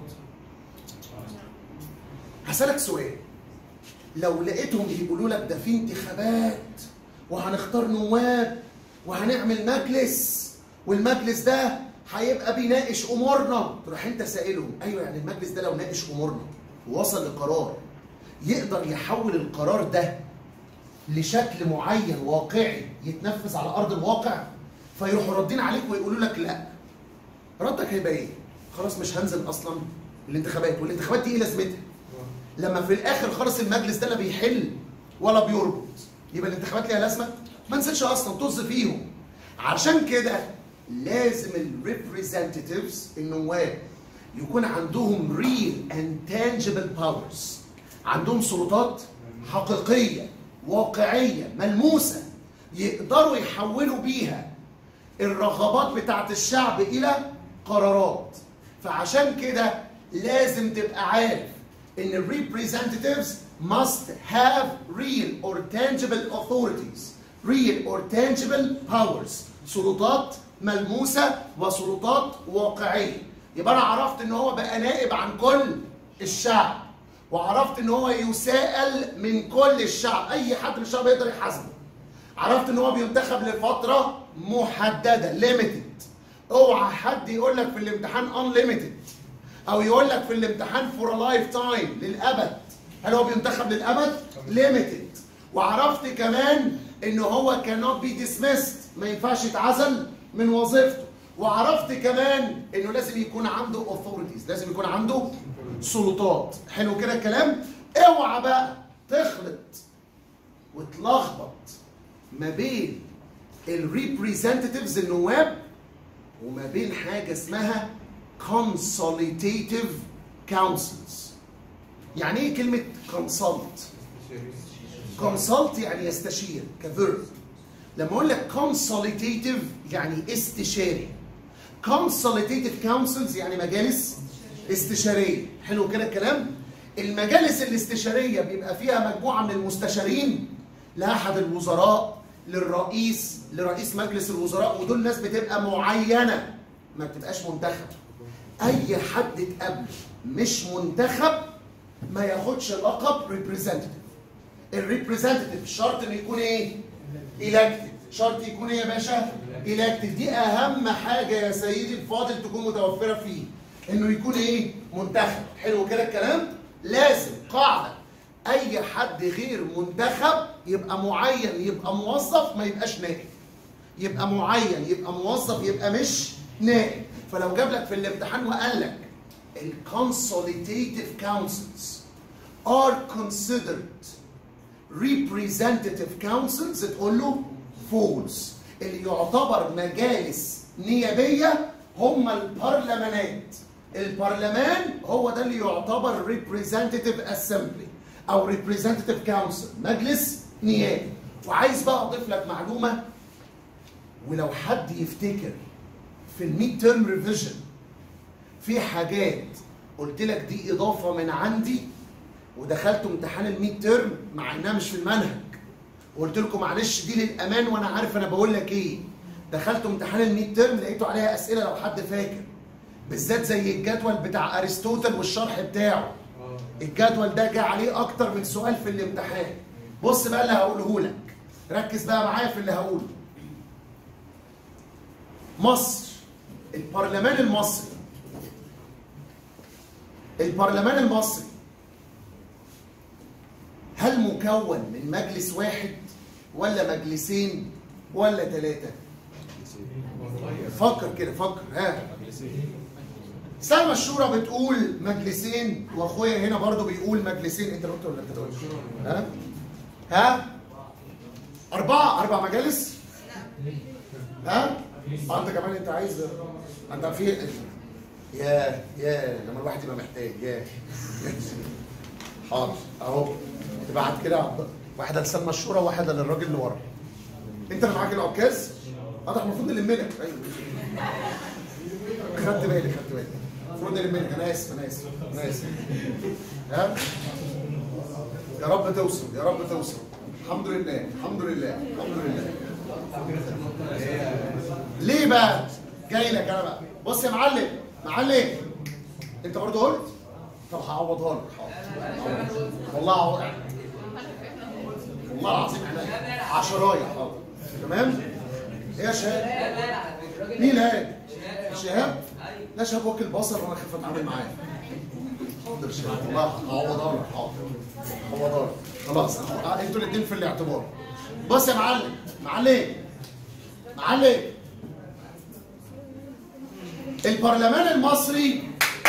هسألك سؤال، لو لقيتهم بيقولوا لك ده في انتخابات وهنختار نواب وهنعمل مجلس والمجلس ده هيبقى بيناقش امورنا، تروح انت سائلهم ايوه يعني المجلس ده لو ناقش امورنا ووصل لقرار يقدر يحول القرار ده لشكل معين واقعي يتنفذ على ارض الواقع؟ فيروحوا ردين عليك ويقولوا لك لا. ردك هيبقى ايه؟ خلاص مش هنزل اصلا الانتخابات، والانتخابات دي ايه لازمتها؟ لما في الاخر خالص المجلس ده لا بيحل ولا بيربط، يبقى الانتخابات ليها لازمه؟ ما نزلش اصلا طز فيهم. عشان كده لازم الريبريزنتيفز النواب يكون عندهم real and tangible powers، عندهم سلطات حقيقيه واقعيه ملموسه يقدروا يحولوا بيها الرغبات بتاعت الشعب الى قرارات. فعشان كده لازم تبقى عارف ان ال representatives must have real or tangible authorities, real or tangible powers، سلطات ملموسة وسلطات واقعية. يبقى انا عرفت ان هو بقى نائب عن كل الشعب، وعرفت ان هو يسائل من كل الشعب، اي حد من الشعب يقدر يحاسبه. عرفت ان هو بينتخب لفترة محددة limited. اوعى حد يقول لك في الامتحان unlimited او يقول لك في الامتحان for a lifetime للابد. هل هو بينتخب للابد؟ limited. وعرفت كمان ان هو cannot be dismissed، ما ينفعش يتعزل من وظيفته. وعرفت كمان انه لازم يكون عنده authorities، لازم يكون عنده سلطات. حلو كده الكلام؟ اوعى بقى تخلط وتلخبط ما بين الريبريزنتيفز النواب وما بين حاجه اسمها consultative councils. يعني ايه كلمه consult؟ consult يعني يستشير كفيرب، لما اقول لك consultative يعني استشاري. consultative councils يعني مجالس استشاريه. حلو كده الكلام؟ المجالس الاستشاريه بيبقى فيها مجموعه من المستشارين لاحد الوزراء، للرئيس، لرئيس مجلس الوزراء، ودول ناس بتبقى معينه ما بتبقاش منتخب. اي حد اتقبل مش منتخب ما ياخدش لقب ريبريزنتيف. الريبريزنتيف شرط انه يكون ايه؟ إلكتد. شرط يكون ايه يا باشا؟ إلكتد. دي اهم حاجه يا سيدي الفاضل تكون متوفره فيه، انه يكون ايه؟ منتخب. حلو كده الكلام؟ لازم قاعده اي حد غير منتخب يبقى معين، يبقى موظف، ما يبقاش نائب. يبقى معين، يبقى موظف، يبقى مش نائب. فلو جاب لك في الامتحان وقال لك ال consultative councils are considered representative councils تقول له false. اللي يعتبر مجالس نيابيه هم البرلمانات. البرلمان هو ده اللي يعتبر representative assembly او representative council، مجلس نيابي. وعايز بقى اضيف لك معلومه، ولو حد يفتكر في الميد تيرم ريفيجن في حاجات قلت لك دي اضافه من عندي ودخلت امتحان الميد تيرم مع انها مش في المنهج، وقلت لكم معلش دي للامان وانا عارف انا بقول لك ايه. دخلت امتحان الميد تيرم لقيته عليها اسئله لو حد فاكر، بالذات زي الجدول بتاع ارسطوطل والشرح بتاعه. الجدول ده جه عليه اكتر من سؤال في الامتحان. بص بقى اللي هقوله لك، ركز بقى معايا في اللي هقوله. مصر، البرلمان المصري البرلمان المصري هل مكون من مجلس واحد ولا مجلسين ولا ثلاثة؟ فكر كده، فكر. ها سلمى الشورى بتقول مجلسين، واخويا هنا برضو بيقول مجلسين. انت قلت ولا انت قلت؟ ها؟ ها؟ أربعة، أربع مجالس؟ ها؟ انت كمان انت عايز انت في يا يا لما الواحد يبقى محتاج يا حاضر اهو تبعت كده واحده لسلمى الشورى وواحده للراجل اللي ورا. انت اللي معاك العكاز؟ اه المفروض نلملك. ايوه خدت بالي خدت بالي المفروض نلملك. انا اسف انا اسف انا اسف. ها؟ يا رب توصل يا رب توصل. الحمد لله الحمد لله الحمد لله. ليه بقى؟ جاي لك انا بقى. بص يا معلم معلم، انت برضه قلت؟ طب هعوضها لك. حاضر والله عوض. والله العظيم عينيا عشرايه. حاضر تمام؟ ايه يا شهاب؟ مين لا؟ شهاب؟ لا شهاب واكل بصل وانا خايف اتعامل معاه. حاضر شهاب والله هعوضها لك. حاضر هعوضها لك خلاص. انتوا الاثنين في الاعتبار. بص يا معلم معلم معلم، البرلمان المصري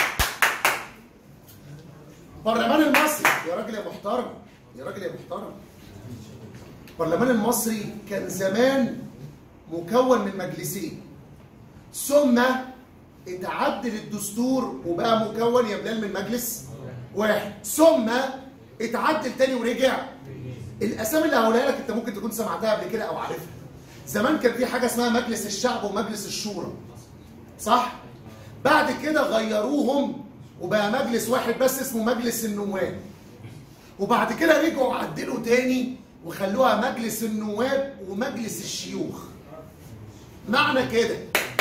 البرلمان المصري يا راجل يا محترم يا راجل يا محترم البرلمان المصري كان زمان مكون من مجلسين، ثم اتعدل الدستور وبقى مكون يا بلال من مجلس واحد، ثم اتعدل تاني ورجع. الاسامي اللي هقولها لك انت ممكن تكون سمعتها قبل كده او عارفها. زمان كان في حاجه اسمها مجلس الشعب ومجلس الشورى، صح؟ بعد كده غيروهم وبقى مجلس واحد بس اسمه مجلس النواب. وبعد كده رجعوا عدلوا تاني وخلوها مجلس النواب ومجلس الشيوخ. معنى كده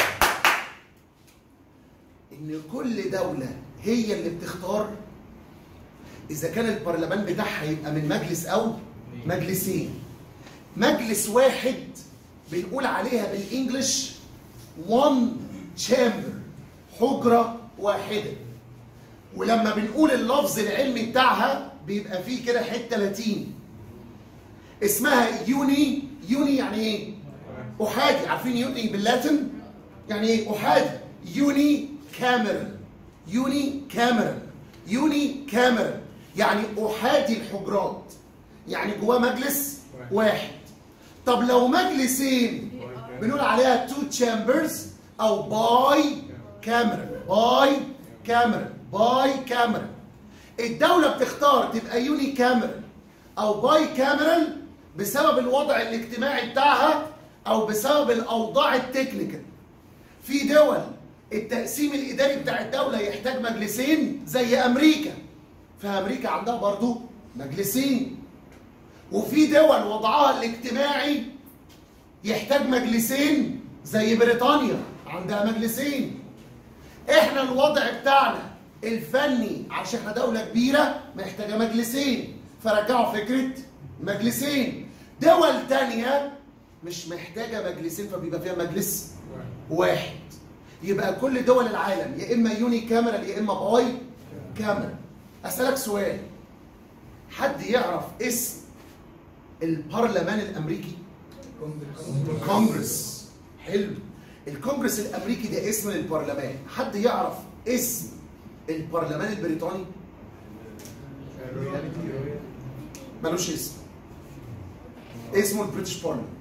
ان كل دولة هي اللي بتختار اذا كان البرلمان بتاعها يبقى من مجلس او مجلسين. مجلس واحد بنقول عليها بالانجلش one chamber، حجرة واحدة. ولما بنقول اللفظ العلمي بتاعها بيبقى فيه كده حتة لاتيني اسمها يوني. يوني يعني ايه؟ احادي. عارفين يوني باللاتن يعني ايه؟ احادي. يوني كاميرال. يوني كاميرال. يوني كاميرال يعني احادي الحجرات، يعني جواه مجلس واحد. طب لو مجلسين بنقول عليها تو تشامبرز او باي كاميرال. باي كاميرال باي كاميرال. الدولة بتختار تبقى يوني كاميرال او باي كاميرال بسبب الوضع الاجتماعي بتاعها او بسبب الاوضاع التكنيكال. في دول التقسيم الاداري بتاع الدوله يحتاج مجلسين زي امريكا، فامريكا عندها برضو مجلسين. وفي دول وضعها الاجتماعي يحتاج مجلسين زي بريطانيا عندها مجلسين. احنا الوضع بتاعنا الفني عشان احنا دوله كبيره محتاجه مجلسين، فرجعوا فكره مجلسين. دول تانية مش محتاجه مجلسين فبيبقى فيها مجلس واحد. يبقى كل دول العالم يا اما يوني كاميرال يا اما باي كاميرال. اسالك سؤال، حد يعرف اسم البرلمان الامريكي؟ كونجرس. حلو. الكونجرس الامريكي ده اسم للبرلمان. حد يعرف اسم البرلمان البريطاني؟ ملوش اسم، اسمه البريتش بارلمنت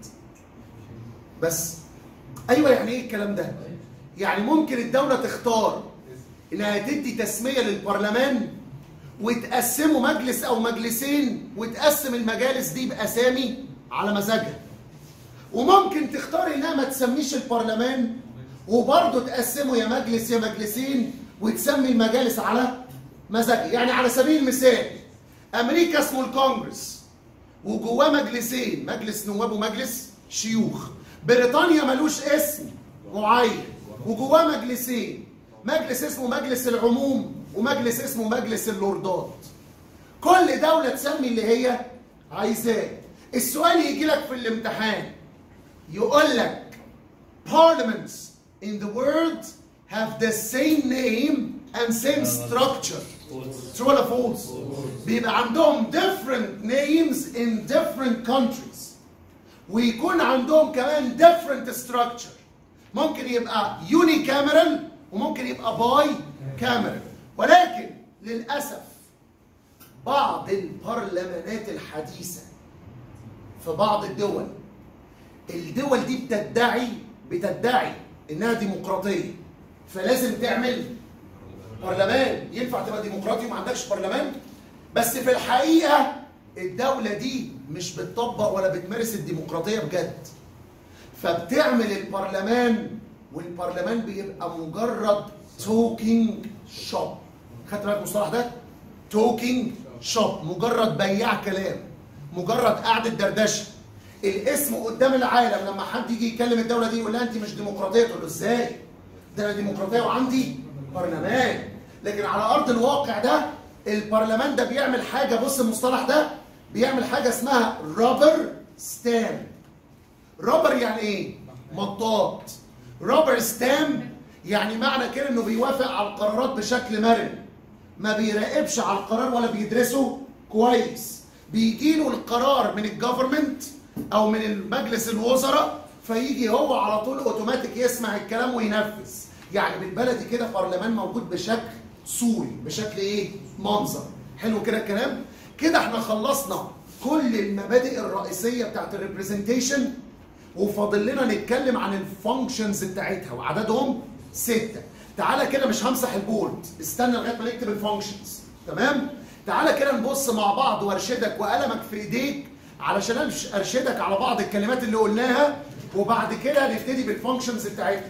بس. ايوه، يعني ايه الكلام ده؟ يعني ممكن الدوله تختار انها تدي تسميه للبرلمان وتقسمه مجلس او مجلسين وتقسم المجالس دي باسامي على مزاجها، وممكن تختار انها ما تسميش البرلمان وبرضه تقسمه يا مجلس يا مجلسين وتسمي المجالس على مزاجها. يعني على سبيل المثال امريكا اسمه الكونجرس وجواه مجلسين، مجلس نواب ومجلس شيوخ. بريطانيا ملوش اسم معين وجواه مجلسين، مجلس اسمه مجلس العموم ومجلس اسمه مجلس اللوردات. كل دولة تسمي اللي هي عايزاه. السؤال يجي لك في الامتحان يقول لك parliaments in the world have the same name and same structure. True ولا false؟ بيبقى عندهم different names in different countries ويكون عندهم كمان different structure. ممكن يبقى unicameral وممكن يبقى bicameral. ولكن للأسف بعض البرلمانات الحديثة في بعض الدول، الدول دي بتدعي بتدعي انها ديمقراطية فلازم تعمل برلمان. ينفع تبقى ديمقراطي وما عندكش برلمان؟ بس في الحقيقة الدولة دي مش بتطبق ولا بتمارس الديمقراطية بجد، فبتعمل البرلمان والبرلمان بيبقى مجرد توكينج شوب. خدت بالك المصطلح ده؟ توكينج شوب، مجرد بياع كلام، مجرد قعدة دردشة. الاسم قدام العالم لما حد يجي يكلم الدولة دي يقول لها انت مش ديمقراطية، تقول له ازاي؟ ده انا ديمقراطية وعندي برلمان. لكن على ارض الواقع ده البرلمان ده بيعمل حاجة، بص المصطلح ده بيعمل حاجة اسمها رابر ستامب. رابر يعني ايه؟ مطاط. رابر ستامب يعني معنى كده انه بيوافق على القرارات بشكل مرن، ما بيراقبش على القرار ولا بيدرسه كويس. بيجي له القرار من الجفرمنت او من المجلس الوزراء فيجي هو على طول اوتوماتيك يسمع الكلام وينفذ. يعني بالبلدي كده برلمان موجود بشكل صوري، بشكل ايه؟ منظر. حلو كده الكلام؟ كده احنا خلصنا كل المبادئ الرئيسيه بتاعت الريبريزنتيشن وفاضل لنا نتكلم عن الفانكشنز بتاعتها وعددهم ستة. تعالى كده، مش همسح البورد، استنى لغايه ما نكتب الفانكشنز، تمام؟ تعالى كده نبص مع بعض وارشدك وقلمك في ايديك علشان ارشدك على بعض الكلمات اللي قلناها وبعد كده نبتدي بالفانكشنز بتاعتها.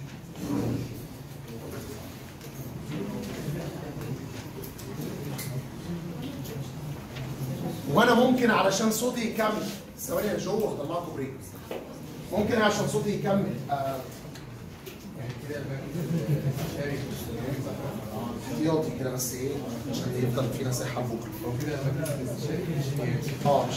وانا ممكن علشان صوتي يكمل، ثواني يا جو هطلعكم بريك، ممكن عشان صوتي يكمل آه احتياطي كده بس ايه عشان يفضل فينا صحه بكره. اه مش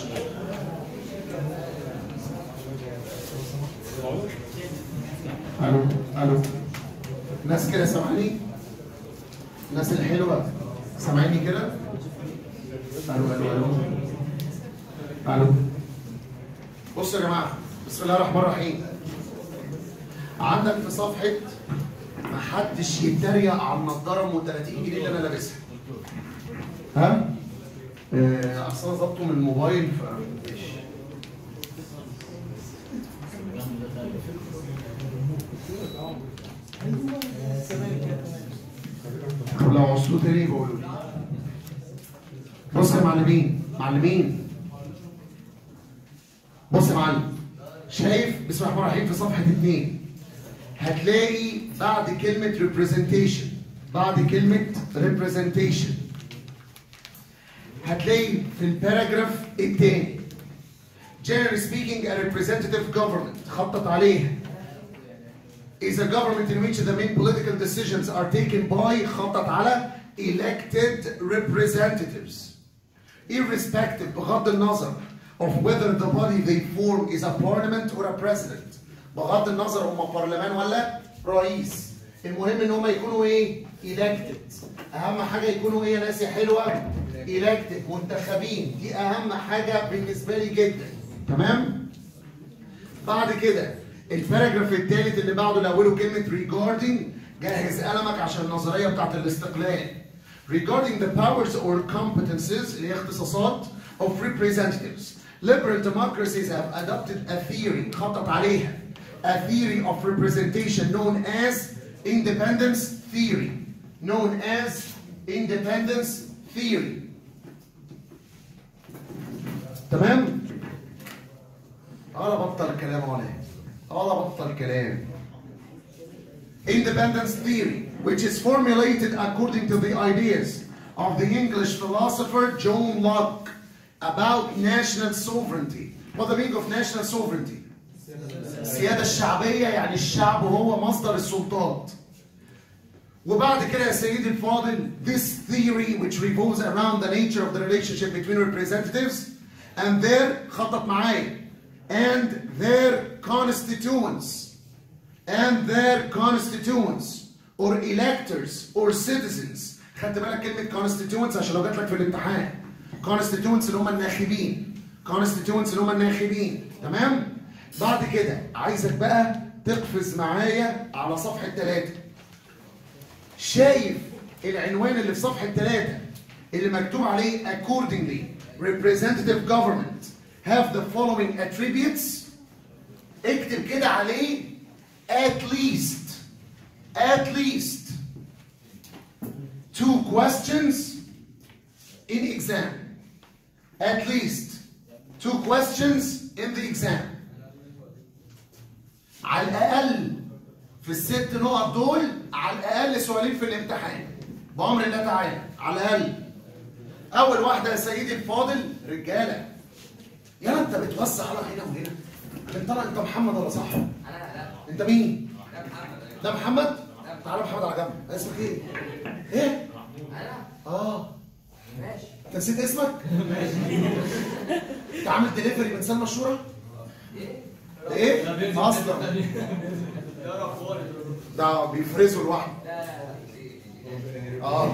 الو الو الناس كده سامعاني؟ الناس الحلوه سامعيني كده؟ الو الو الو الو بصوا يا جماعه، بسم الله الرحمن الرحيم. عندك في صفحه محدش يتريق على النضاره ام ثلاثين جنيه اللي انا لابسها. ها؟ آه، اصل انا ظبطه من الموبايل ف طب لو وصلوه تاني بقولوا لي. بص يا معلمين، معلمين بص يا معلم، شايف بسم الله الرحمن الرحيم في صفحه اتنين هتلاقي بعد كلمه representation بعد كلمه representation هتلاقي في الباراجراف الثاني generally speaking a representative government خطط عليها is a government in which the main political decisions are taken by خطط على elected representatives irrespective بغض النظر of whether the body they form is a parliament or a president بغض النظر هم برلمان ولا رئيس المهم ان هم يكونوا ايه elected اهم حاجه يكونوا ايه يا ناس يا حلوه elected منتخبين دي اهم حاجه بالنسبه لي جدا تمام بعد كده الباراجراف الثالث اللي بعده اللي اوله كلمه regarding جهز قلمك عشان النظريه بتاعت الاستقلال regarding the powers or competences اللي هي اختصاصات of representatives liberal democracies have adopted a theory خطط عليها a theory of representation known as independence theory known as independence theory تمام ولا بطل كلام ولا ولا بطل كلام independence theory which is formulated according to the ideas of the English philosopher John Locke about national sovereignty. What the meaning of national sovereignty? السيادة الشعبية يعني الشعب هو مصدر السلطات. وبعد كده يا سيدي الفاضل this theory which revolves around the nature of the relationship between representatives and their خطط معايا and their constituents and their constituents or electors or citizens. خدت بالك كلمة constituents عشان لو جات لك في الامتحان. constituents اللي هم الناخبين. constituents اللي هم الناخبين. تمام؟ بعد كده عايزك بقى تقفز معايا على صفحة ثلاثة. شايف العنوان اللي في صفحة ثلاثة اللي مكتوب عليه accordingly representative government have the following attributes. اكتب كده عليه at least at least two questions in exam. At least two questions in the exam. على الأقل في الست نقط دول على الأقل سؤالين في الامتحان بأمر الله تعالى على الأقل. أول واحدة يا سيدي الفاضل رجالة. يلا أنت بتوسع على هنا وهنا. أنت طالع أنت محمد ولا صح؟ أنا لا. أنت مين؟ ده محمد. ده محمد؟ تعالى محمد على جنب. اسمك إيه؟ إيه؟ أنا. آه. ماشي. أنت نسيت اسمك؟ ماشي. أنت عامل دليفري من سلمى الشورى؟ إيه؟ إيه؟ أصلا. ده بيفرزوا لوحده. اه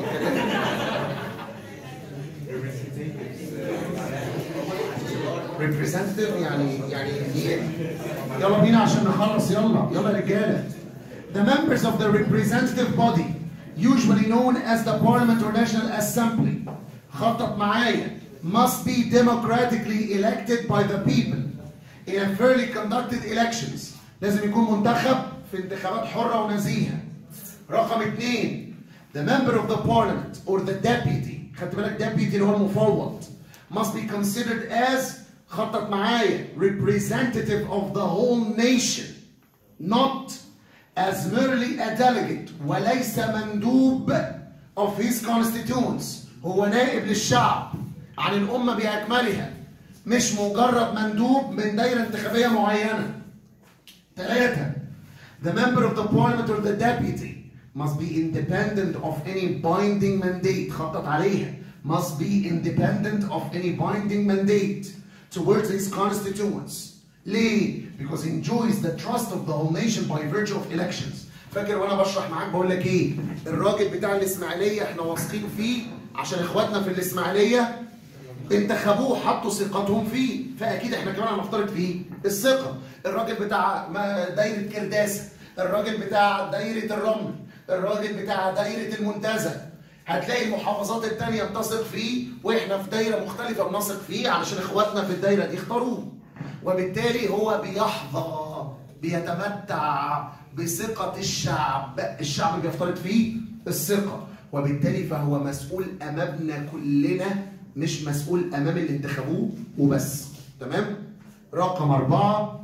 representative يعني يعني يلا بينا عشان نخلص يلا يلا يا رجاله. The members of the representative body usually known as the parliament or national assembly خطط معايا must be democratically elected by the people in a fairly conducted elections. لازم يكون منتخب في انتخابات حرة ونزيهة. رقم اثنين the member of the parliament or the deputy خدت بالك deputy اللي هو المفوض must be considered as خطط معايا representative of the whole nation not as merely a delegate وليس مندوب of his constituents هو نائب للشعب عن الأمة بأكملها مش مجرد مندوب من دايرة انتخابية معينة. ثلاثة the member of the parliament or the deputy must be independent of any binding mandate خطط عليها must be independent of any binding mandate towards his constituents. ليه؟ Because he enjoys the trust of the whole nation by virtue of elections. فاكر وانا بشرح معاك بقول لك ايه؟ الراجل بتاع الاسماعيليه احنا واثقين فيه عشان اخواتنا في الاسماعيليه انتخبوه حطوا ثقتهم فيه فاكيد احنا كمان هنفترض فيه الثقه. الراجل بتاع دايره كرداسه، الراجل بتاع دايره الرمل، الراجل بتاع دايره المنتزه. هتلاقي المحافظات التانية بتثق فيه واحنا في دايره مختلفه بنثق فيه علشان اخواتنا في الدايره دي اختاروه. وبالتالي هو بيحظى بيتمتع بثقه الشعب، الشعب بيفترض فيه الثقه، وبالتالي فهو مسؤول امامنا كلنا مش مسؤول امام اللي انتخبوه وبس. تمام؟ رقم أربعة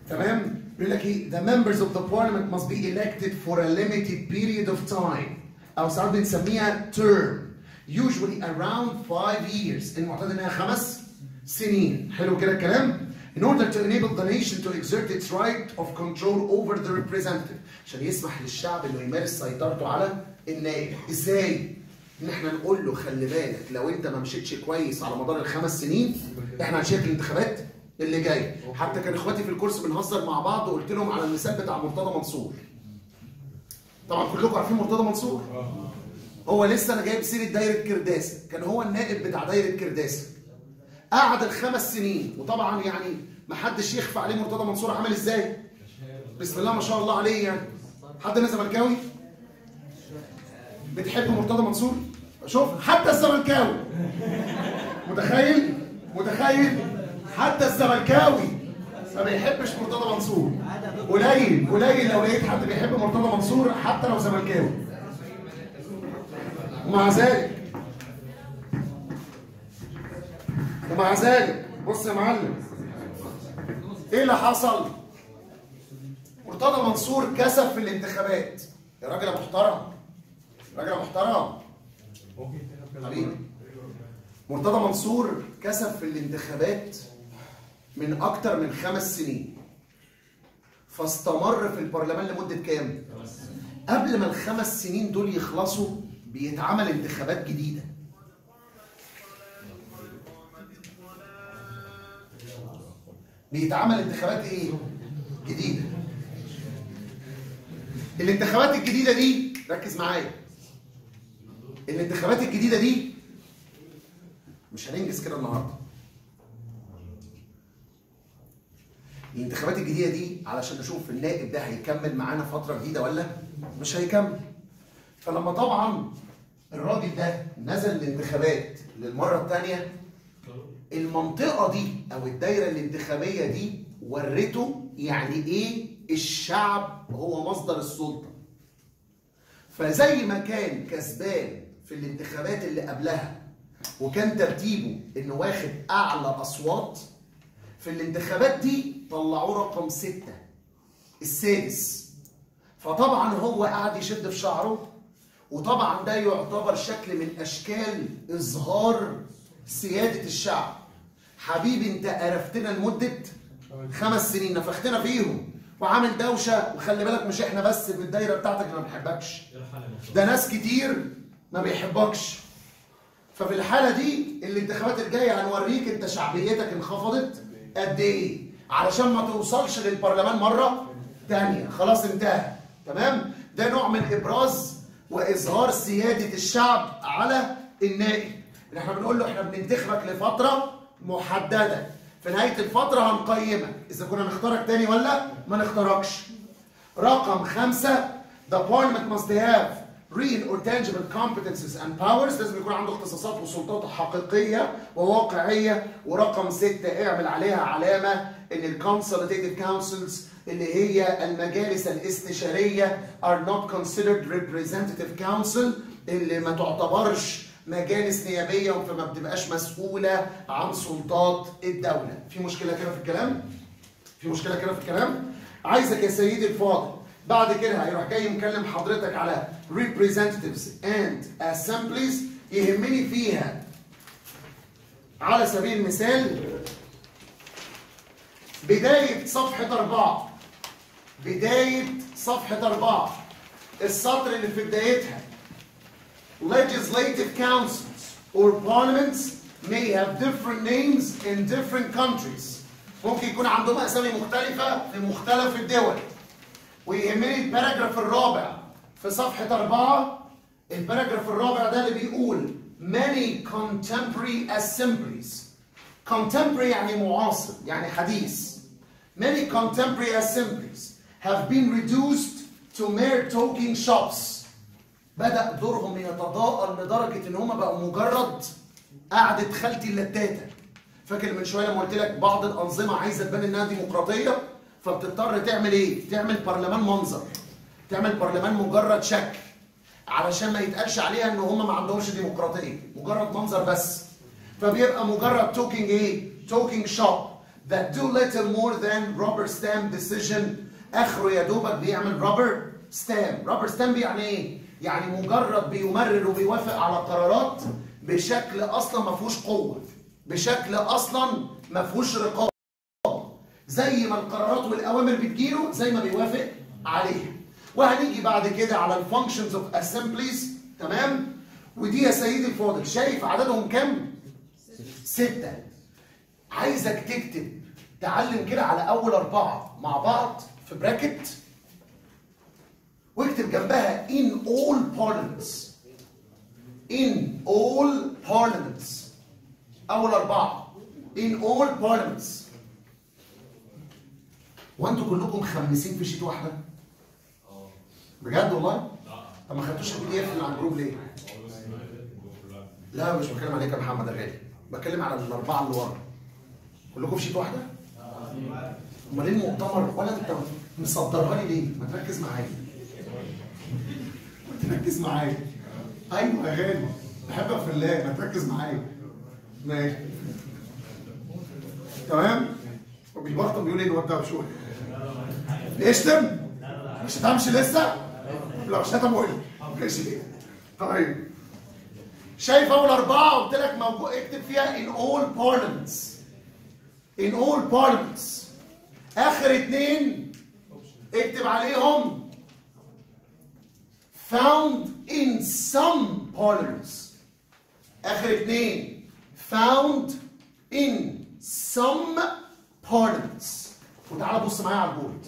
تمام؟ بيقول لك ايه؟ the members of the parliament must be elected for a limited period of time او ساعات بنسميها term usually around five years المعتاد انها خمس سنين. حلو كده الكلام؟ in order to enable the nation to exert its right of control over the representative عشان يسمح للشعب انه يمارس سيطرته على النائب. ازاي؟ ان احنا نقول له خلي بالك لو انت ما مشيتش كويس على مدار الخمس سنين احنا هنشارك الانتخابات اللي جايه. حتى كان اخواتي في الكورس بنهزر مع بعض وقلت لهم على المثال بتاع مرتضى منصور. طبعا كلكم عارفين مرتضى منصور؟ هو لسه انا جايب سيره دايره كرداسه، كان هو النائب بتاع دايره كرداسه. قعد الخمس سنين وطبعا يعني ما حدش يخفى عليه مرتضى منصور عمل ازاي؟ بسم الله ما شاء الله عليه يعني. حد هنا زملكاوي؟ بتحب مرتضى منصور؟ شوف حتى الزملكاوي متخيل؟ متخيل؟ حتى الزملكاوي ما بيحبش مرتضى منصور. قليل قليل لو لقيت حد بيحب مرتضى منصور حتى لو زملكاوي. ومع ذلك ومع ذلك بص يا معلم ايه اللي حصل؟ مرتضى منصور كسب في الانتخابات. يا راجل يا محترم راجل يا محترم حبيبي، مرتضى منصور كسب في الانتخابات من اكتر من خمس سنين فاستمر في البرلمان لمده كام؟ قبل ما الخمس سنين دول يخلصوا بيتعمل انتخابات جديده. بيتعمل انتخابات ايه؟ جديده. الانتخابات الجديده دي ركز معايا. الانتخابات الجديده دي مش هننجز كده النهارده. الانتخابات الجديده دي علشان نشوف النائب ده هيكمل معانا فتره جديده ولا مش هيكمل. فلما طبعا الراجل ده نزل الانتخابات للمره الثانيه المنطقه دي او الدايره الانتخابيه دي ورته يعني ايه الشعب هو مصدر السلطه. فزي ما كان كسبان في الانتخابات اللي قبلها وكان ترتيبه انه واخد اعلى اصوات، في الانتخابات دي طلعوه رقم ستة السادس. فطبعا هو قاعد يشد في شعره، وطبعا ده يعتبر شكل من اشكال اظهار سيادة الشعب. حبيبي انت قرفتنا لمدة خمس سنين نفختنا فيهم وعامل دوشة، وخلي بالك مش احنا بس في الدايرة بتاعتك اللي ما بنحبكش، ده ناس كتير ما بيحبكش. ففي الحالة دي الانتخابات الجاية هنوريك انت شعبيتك انخفضت قد ايه علشان ما توصلش للبرلمان مرة تانية. خلاص انتهى. تمام؟ ده نوع من ابراز واظهار سيادة الشعب على النائب. اللي احنا بنقول له احنا بننتخبك لفترة محددة، في نهاية الفترة هنقيمك إذا كنا نختارك تاني ولا ما نختاركش. رقم خمسة the parliament must have real or tangible competences and powers. لازم يكون عنده اختصاصات وسلطات حقيقية وواقعية. ورقم ستة اعمل عليها علامة إن ال consultative councils اللي هي المجالس الاستشارية are not considered representative council اللي ما تعتبرش مجالس نيابيه فما بتبقاش مسؤوله عن سلطات الدوله. في مشكله كده في الكلام؟ في مشكله كده في الكلام؟ عايزك يا سيدي الفاضل بعد كده هيروح جاي مكلم حضرتك على representatives and assemblies يهمني فيها على سبيل المثال بدايه صفحه أربعة. بدايه صفحه أربعة السطر اللي في بدايتها legislative councils or parliaments may have different names in different countries. ممكن يكون عندهم أسامي مختلفة في مختلف الدول. ويهمني الباراجراف الرابع في صفحة أربعة. الباراجراف الرابع ده اللي بيقول many contemporary assemblies. contemporary يعني معاصر يعني حديث. many contemporary assemblies have been reduced to mere talking shops. بدأ دورهم يتضاءل لدرجة إن هما بقوا مجرد قعدة خالتي اللتاتة. فاكر من شوية لما قلت لك بعض الأنظمة عايزة تبان إنها ديمقراطية فبتضطر تعمل إيه؟ تعمل برلمان منظر. تعمل برلمان مجرد شكل علشان ما يتقالش عليها إن هما ما عندهمش ديمقراطية، مجرد منظر بس. فبيبقى مجرد توكينج إيه؟ توكينج شوب. that do little more than rubber stamp decision. اخره يا دوبك بيعمل rubber stamp. rubber stamp يعني ايه؟ يعني مجرد بيمرر وبيوافق على قرارات بشكل اصلا ما فيهوش قوه، بشكل اصلا ما فيهوش رقابه، زي ما القرارات والاوامر بتجيله زي ما بيوافق عليها. وهنيجي بعد كده على الفانكشنز اوف اسمبليز، تمام؟ ودي يا سيدي الفاضل شايف عددهم كام؟ ستة. عايزك تكتب، تعلم كده على أول أربعة مع بعض في براكت، واكتب جنبها in all parliaments. in all parliaments. أول أربعة in all parliaments. وأنتوا كلكم مخمسين في شيت واحدة؟ بجد والله؟ طب ما خدتوش البي دي اف اللي على الجروب ليه؟ لا مش بتكلم عليك يا محمد يا غالي، بتكلم على الأربعة اللي ورا. كلكم في شيت واحدة؟ امال ايه المؤتمر؟ ولا انت مصدرها لي ليه؟ ما تركز معايا. ما تركز معايا. ايوه يا غالي، بحبك في الله، ما تركز معايا. ماشي. تمام؟ وبيبطل بيقول ايه الواد ده بشوي؟ بيشتم؟ ما شتمش لسه؟ لو شتم قول لي. ماشي. طيب. شايف اول اربعه قلت لك موجود، اكتب فيها in all parliaments. in all parliaments. اخر اتنين اكتب عليهم found in some parliaments. اخر اتنين found in some parliaments. وتعالى بص معايا على البورد.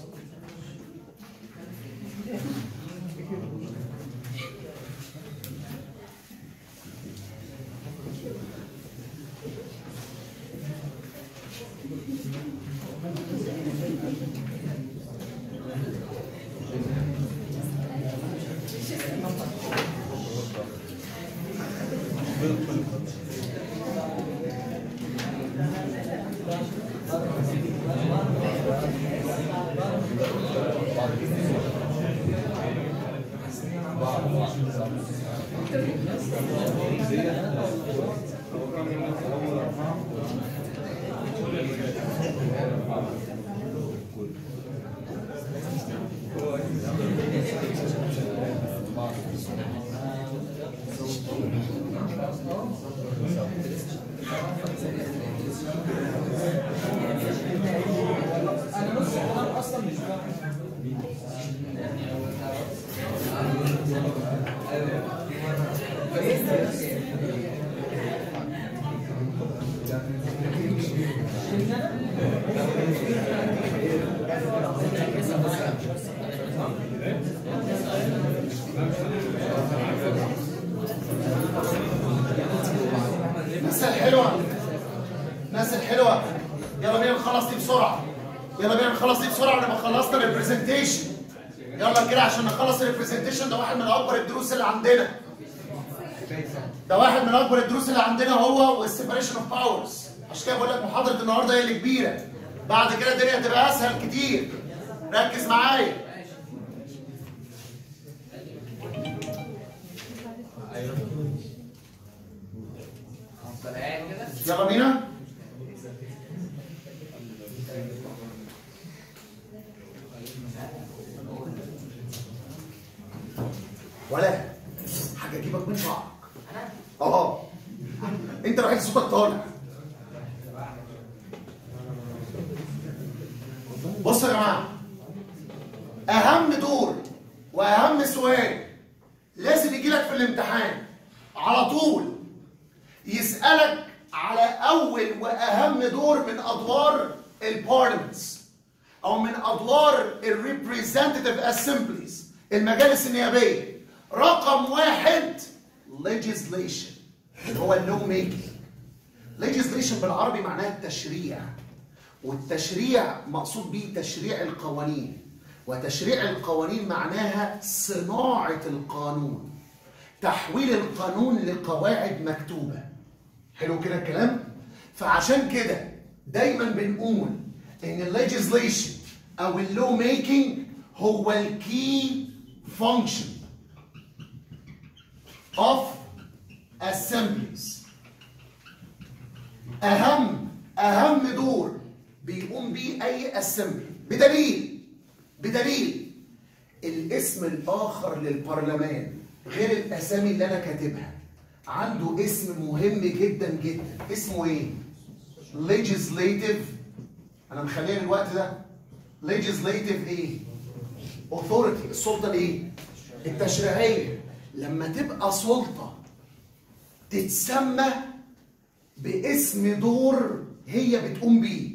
الناس الحلوة، الناس الحلوة، يلا بينا نخلص دي بسرعة. يلا بينا نخلص دي بسرعة ونبقى خلصنا البرزنتيشن. يلا كده عشان نخلص البرزنتيشن. ده واحد من أكبر الدروس اللي عندنا. ده واحد من أكبر الدروس اللي عندنا هو والسيبريشن اوف باورز. عشان كده بقول لك محاضرة النهارده هي اللي كبيرة. بعد كده الدنيا هتبقى أسهل كتير. ركز معايا. يلا بينا. ولا حاجه اجيبك من شعرك. اه انت الوحيد صوتك طالع. بصوا يا جماعه، اهم دور واهم سؤال لازم يجي لك في الامتحان على طول، يسألك على أول وأهم دور من أدوار البارلمنتس أو من أدوار الريبريزنتيف اسمبليز، المجالس النيابية. رقم واحد legislation اللي هو اللو ميكينج. legislation بالعربي معناها التشريع، والتشريع مقصود به تشريع القوانين، وتشريع القوانين معناها صناعة القانون، تحويل القانون لقواعد مكتوبة. حلو كده الكلام؟ فعشان كده دايما بنقول ان الليجيسليشن او اللو ميكينج هو الكي فانكشن اوف assemblies. اهم اهم دور بيقوم بيه اي اسمبلي، بدليل بدليل الاسم الاخر للبرلمان غير الاسامي اللي انا كاتبها عنده اسم مهم جدا جدا. اسمه ايه؟ legislative. انا مخليه الوقت ده legislative ايه؟ authority. السلطه الايه؟ التشريعيه. لما تبقى سلطه تتسمى باسم دور هي بتقوم بيه،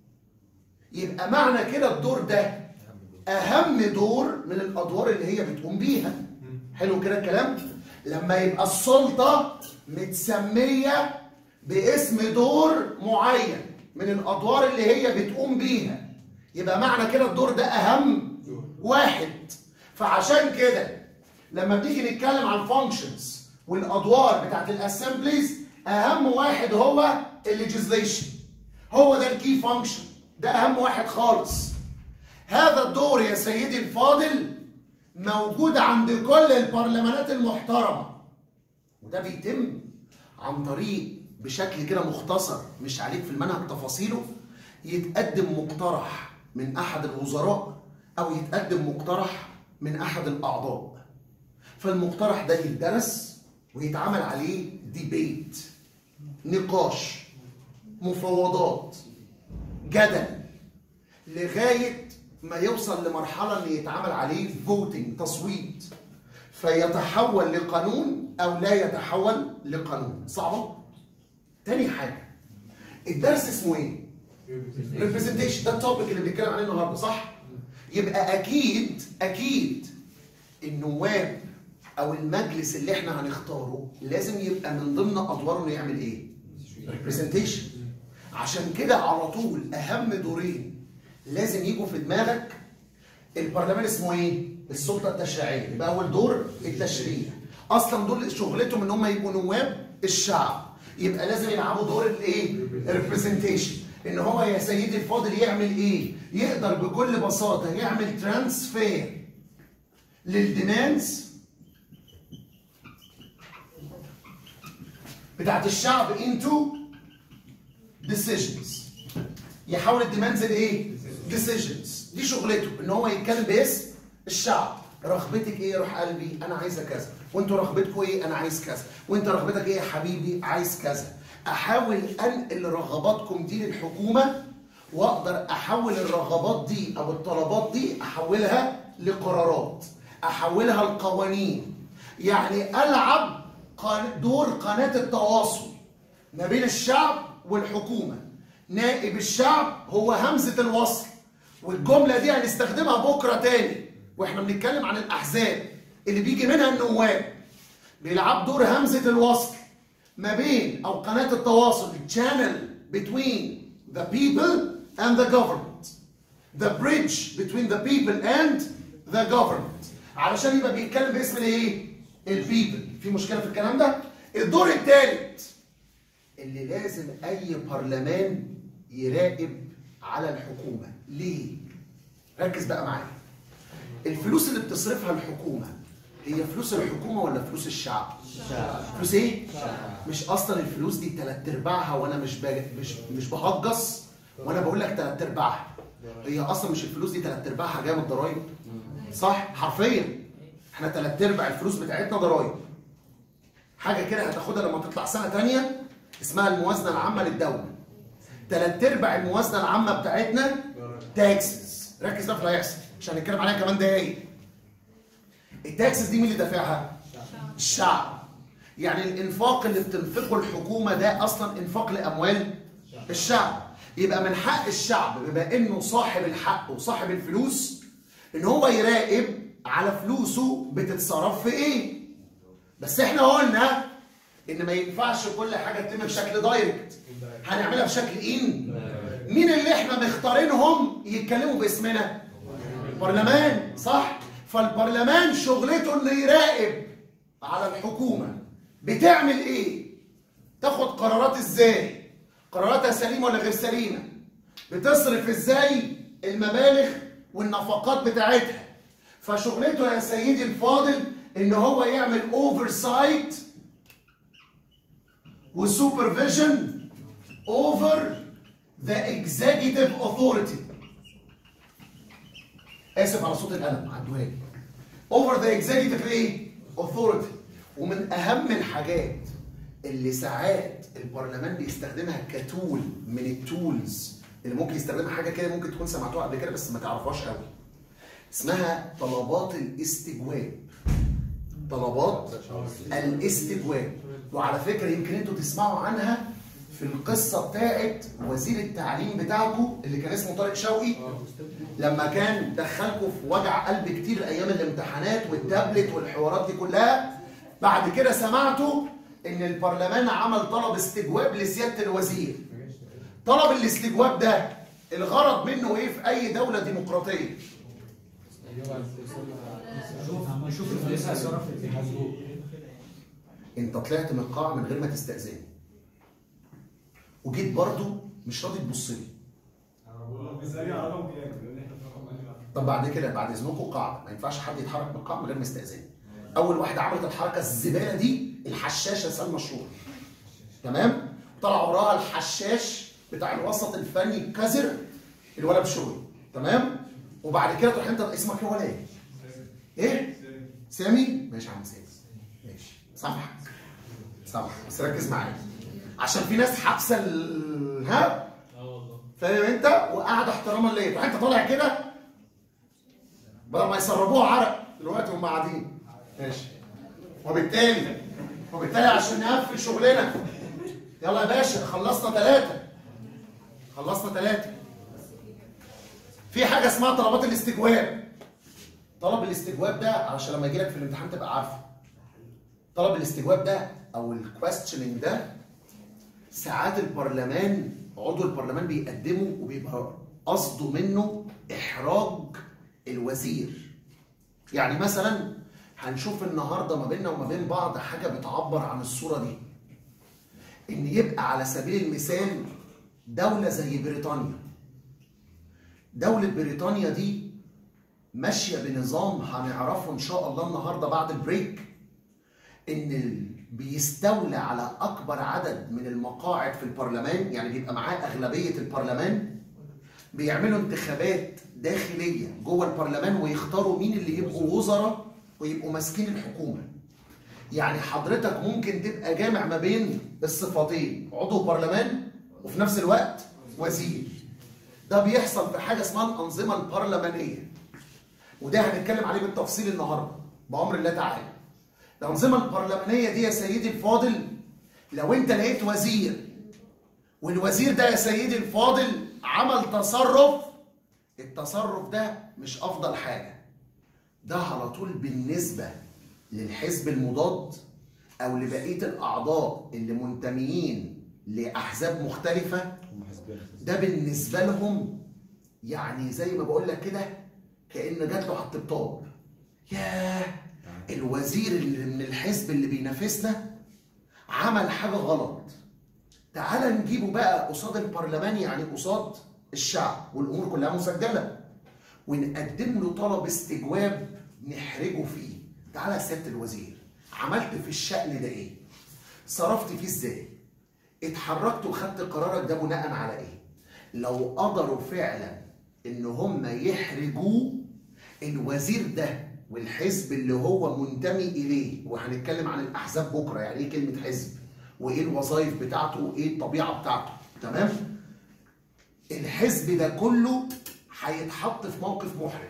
يبقى معنى كده الدور ده اهم دور من الادوار اللي هي بتقوم بيها. حلو كده الكلام؟ لما يبقى السلطه متسميه باسم دور معين من الادوار اللي هي بتقوم بيها، يبقى معنى كده الدور ده اهم واحد. فعشان كده لما بنيجي نتكلم عن الفانكشنز والادوار بتاعت الاسمبليز، اهم واحد هو الليجيزليشن، هو ده الكي فانكشن، ده اهم واحد خالص. هذا الدور يا سيدي الفاضل موجود عند كل البرلمانات المحترمه، وده بيتم عن طريق بشكل كده مختصر مش عليك في المنهج تفاصيله، يتقدم مقترح من احد الوزراء او يتقدم مقترح من احد الاعضاء، فالمقترح ده يدرس ويتعمل عليه ديبيت، نقاش، مفاوضات، جدل، لغايه ما يوصل لمرحله ان يتعمل عليه فوتنج، تصويت، فيتحول لقانون او لا يتحول لقانون. صعبه؟ تاني حاجه الدرس اسمه ايه؟ ريبريزنتيشن. ده التوبيك اللي بنتكلم عليه النهارده، صح؟ يبقى اكيد اكيد النواب او المجلس اللي احنا هنختاره لازم يبقى من ضمن ادواره انه يعمل ايه؟ ريبريزنتيشن. عشان كده على طول اهم دورين لازم يجوا في دماغك. البرلمان اسمه ايه؟ السلطه التشريعيه، يبقى اول دور التشريع. اصلا دول شغلتهم ان هم يبقوا نواب الشعب، يبقى لازم يلعبوا دور الايه؟ الريبريزنتيشن. ان هو يا سيدي الفاضل يعمل ايه؟ يقدر بكل بساطه يعمل ترانسفير للديماندز بتاعت الشعب انتو ديسيجنز. يحول الديماندز لايه؟ ديسيجنز. دي شغلته، ان هو يتكلم باسم الشعب. رغبتك ايه يا روح قلبي؟ انا عايزه كذا. وانتوا رغبتكم ايه؟ انا عايز كذا. وانت رغبتك ايه يا حبيبي؟ عايز كذا. احاول انقل رغباتكم دي للحكومه، واقدر احول الرغبات دي او الطلبات دي احولها لقرارات، احولها لقوانين. يعني العب دور قناه التواصل ما بين الشعب والحكومه. نائب الشعب هو همزه الوصل، والجمله دي هنستخدمها بكره تاني واحنا بنتكلم عن الاحزاب اللي بيجي منها النواب. بيلعب دور همزه الوصل ما بين او قناه التواصل، channel between the people and the government, the bridge between the people and the government، علشان يبقى بيتكلم باسم الايه؟ البيبل. في مشكله في الكلام ده؟ الدور الثالث اللي لازم اي برلمان يراقب على الحكومه. ليه؟ ركز بقى معايا. الفلوس اللي بتصرفها الحكومه هي فلوس الحكومه ولا فلوس الشعب؟ الشعب. فلوس ايه؟ الشعب. مش اصلا الفلوس دي تلات ارباعها، وانا مش بج... مش مش بهجص وانا بقول لك تلات ارباعها. هي اصلا مش الفلوس دي تلات ارباعها جايه من الضرايب. صح؟ حرفيا احنا تلات ارباع الفلوس بتاعتنا ضرايب. حاجه كده هتاخدها لما تطلع سنه ثانيه اسمها الموازنه العامه للدوله. تلات ارباع الموازنه العامه بتاعتنا تاكسز. ركز بقى في اللي هيحصل عشان نتكلم عليها كمان دقايق. التاكسز دي مين اللي دافعها؟ الشعب. يعني الانفاق اللي بتنفقه الحكومه ده اصلا انفاق لاموال الشعب. يبقى من حق الشعب بما انه صاحب الحق وصاحب الفلوس ان هو يراقب على فلوسه بتتصرف في ايه. بس احنا قلنا ان ما ينفعش كل حاجه تتم بشكل دايركت، هنعملها بشكل ان. مين اللي احنا مختارينهم يتكلموا باسمنا؟ البرلمان، صح؟ فالبرلمان شغلته انه يراقب على الحكومه بتعمل ايه؟ تاخد قرارات ازاي؟ قراراتها سليمه ولا غير سليمه؟ بتصرف ازاي المبالغ والنفقات بتاعتها؟ فشغلته يا سيدي الفاضل ان هو يعمل اوفرسايت وسوبرفيجن اوفر the executive authority. اسف على صوت القلم عدوها لي. over the executive ايه؟ authority. ومن اهم الحاجات اللي ساعات البرلمان بيستخدمها كتول من التولز اللي ممكن يستخدمها حاجه كده ممكن تكون سمعتوها قبل كده بس ما تعرفوهاش قوي. اسمها طلبات الاستجواب. طلبات الاستجواب. وعلى فكره يمكن انتوا تسمعوا عنها في القصه بتاعت وزير التعليم بتاعكم اللي كان اسمه طارق شوقي لما كان دخلكم في وجع قلب كتير ايام الامتحانات والتابلت والحوارات دي كلها. بعد كده سمعتوا ان البرلمان عمل طلب استجواب لسياده الوزير. طلب الاستجواب ده الغرض منه ايه في اي دوله ديمقراطيه؟ نشوف الفلوس هتصرف في حسبه. انت طلعت من القاعه من غير ما تستاذني وجيت برضو مش راضي تبص لي. طب بعد كده بعد اذنكم قاعده ما ينفعش حد يتحرك من القاعه من غير ما يستاذني. اول واحده عملت الحركه الزباله دي الحشاشه سلمى الشورى. تمام؟ طلع وراها الحشاش بتاع الوسط الفني الكزر الولد بشوي. تمام؟ وبعد كده تروح انت اسمك ايه ولا ايه؟ ايه؟ سامي؟ ماشي يا عم سامي. ماشي سامحك. سامحك بس ركز معايا. عشان في ناس حابسه ال ها؟ اه والله. فاهم انت؟ وقاعده احتراما ليا، تروح انت طالع كده بدل ما يسربوها عرق دلوقتي هم قاعدين. ماشي. وبالتالي وبالتالي عشان نقفل شغلنا يلا يا باشا خلصنا ثلاثة. خلصنا ثلاثة. في حاجة اسمها طلبات الاستجواب. طلب الاستجواب ده علشان لما يجي لك في الامتحان تبقى عارفه. طلب الاستجواب ده او الكويستشننج ده ساعات البرلمان عضو البرلمان بيقدمه وبيبقى قصده منه احراج الوزير. يعني مثلا هنشوف النهارده ما بيننا وما بين بعض حاجه بتعبر عن الصوره دي. ان يبقى على سبيل المثال دوله زي بريطانيا. دوله بريطانيا دي ماشيه بنظام هنعرفه ان شاء الله النهارده بعد البريك، ان بيستولى على اكبر عدد من المقاعد في البرلمان، يعني بيبقى معاه اغلبيه البرلمان. بيعملوا انتخابات داخليه جوه البرلمان ويختاروا مين اللي يبقوا وزراء ويبقوا ماسكين الحكومه. يعني حضرتك ممكن تبقى جامع ما بين الصفتين، عضو برلمان وفي نفس الوقت وزير. ده بيحصل في حاجه اسمها الانظمه البرلمانيه، وده هنتكلم عليه بالتفصيل النهارده بامر الله تعالى. الانظمه البرلمانيه دي يا سيدي الفاضل لو انت لقيت وزير والوزير ده يا سيدي الفاضل عمل تصرف، التصرف ده مش افضل حاجه، ده على طول بالنسبه للحزب المضاد او لبقيه الاعضاء اللي منتميين لاحزاب مختلفه، ده بالنسبه لهم يعني زي ما بقول لك كده كأن جات له على الطبطاب. ياه الوزير اللي من الحزب اللي بينافسنا عمل حاجه غلط، تعال نجيبه بقى قصاد البرلمان، يعني قصاد الشعب والامور كلها مسجله، ونقدم له طلب استجواب نحرجه فيه. تعالى يا سياده الوزير عملت في الشأن ده ايه؟ صرفت فيه ازاي؟ اتحركت وخدت قرارك ده بناء على ايه؟ لو قدروا فعلا ان هم يحرجوه الوزير ده والحزب اللي هو منتمي اليه، وهنتكلم عن الاحزاب بكره، يعني ايه كلمه حزب وايه الوظائف بتاعته وايه الطبيعه بتاعته، تمام؟ الحزب ده كله هيتحط في موقف محرج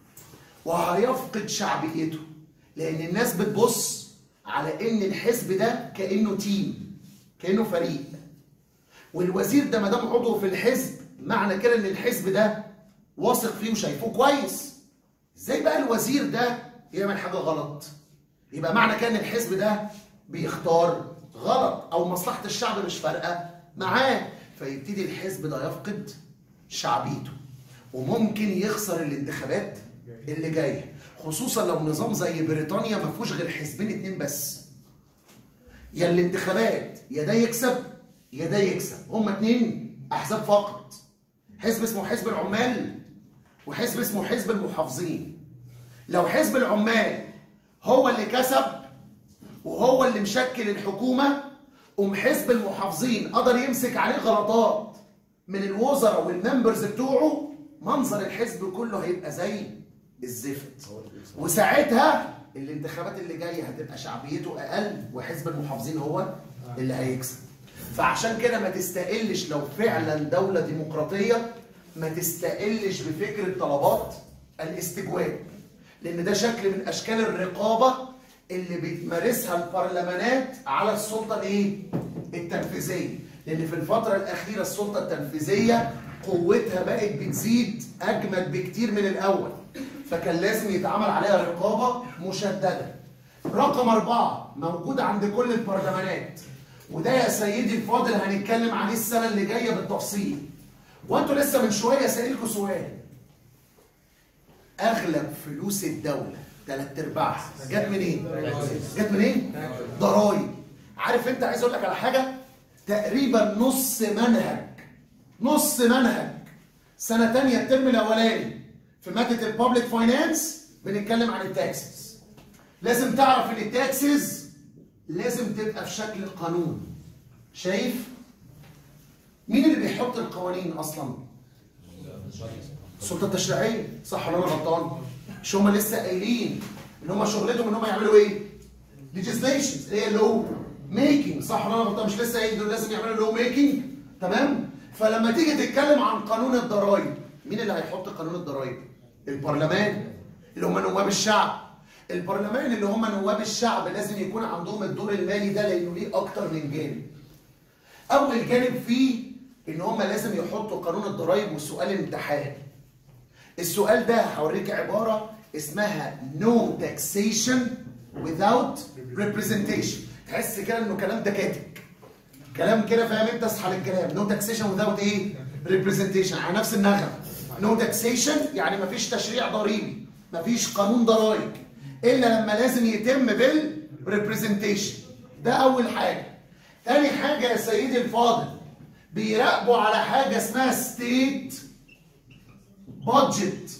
وهيفقد شعبيته، لان الناس بتبص على ان الحزب ده كانه تيم، كانه فريق، والوزير ده ما دام عضو في الحزب معنى كده ان الحزب ده واثق فيه وشايفه كويس. ازاي بقى الوزير ده يعمل حاجه غلط؟ يبقى معنى كده ان الحزب ده بيختار غلط او مصلحه الشعب مش فارقه معاه، فيبتدي الحزب ده يفقد شعبيته وممكن يخسر الانتخابات اللي جايه، خصوصا لو نظام زي بريطانيا ما فيهوش غير حزبين اتنين بس. يا الانتخابات يا ده يكسب يا ده يكسب، هما اتنين احزاب فقط، حزب اسمه حزب العمال وحزب اسمه حزب المحافظين. لو حزب العمال هو اللي كسب وهو اللي مشكل الحكومه، قوم حزب المحافظين قدر يمسك عليه غلطات من الوزراء والممبرز بتوعه منظر الحزب كله هيبقى زي الزفت. وساعتها الانتخابات اللي جايه هتبقى شعبيته اقل وحزب المحافظين هو اللي هيكسب. فعشان كده ما تستقلش لو فعلا دوله ديمقراطيه، ما تستقلش بفكره طلبات الاستجواب، لان ده شكل من اشكال الرقابه اللي بتمارسها البرلمانات على السلطه الايه؟ التنفيذيه. لان في الفتره الاخيره السلطه التنفيذيه قوتها بقت بتزيد اجمد بكتير من الاول، فكان لازم يتعمل عليها رقابه مشدده. رقم أربعة موجود عند كل البرلمانات، وده يا سيدي الفاضل هنتكلم عليه السنه اللي جايه بالتفصيل. وانتوا لسه من شويه سائلكوا سؤال، اغلب فلوس الدوله ثلاث ارباعها جت منين؟ جت منين؟ ضرايب. عارف انت عايز اقول لك على حاجه؟ تقريبا نص منهج نص منهج سنه ثانيه الترم الاولاني في ماده البابليك فاينانس بنتكلم عن التاكسز. لازم تعرف ان التاكسز لازم تبقى في شكل قانون. شايف؟ مين اللي بيحط القوانين اصلا؟ السلطه التشريعيه، صح ولا انا غلطان؟ مش هم لسه قايلين ان هم شغلتهم ان هم يعملوا ايه؟ ليجيسليشنز اللي هي لو ميكنج، صح ولا انا غلطان؟ مش لسه قايلين دول لازم يعملوا لو ميكنج، تمام؟ فلما تيجي تتكلم عن قانون الضرائب، مين اللي هيحط قانون الضرائب؟ البرلمان اللي هم نواب الشعب. البرلمان اللي هم نواب الشعب لازم يكون عندهم الدور المالي ده، لانه ليه اكتر من جانب. اول جانب فيه ان هم لازم يحطوا قانون الضرائب، والسؤال امتحان. السؤال ده هوريك عباره اسمها no taxation without representation. تحس كده انه كلام دكاتك، كلام كده فاهم انت؟ اصحى للكلام. no taxation without ايه؟ representation، على نفس النغمه. no taxation يعني مفيش تشريع ضريبي، مفيش قانون ضرائب الا لما لازم يتم بالريبريزنتيشن. ده اول حاجه. تاني حاجه يا سيدي الفاضل، بيراقبوا على حاجه اسمها ستيت بادجت،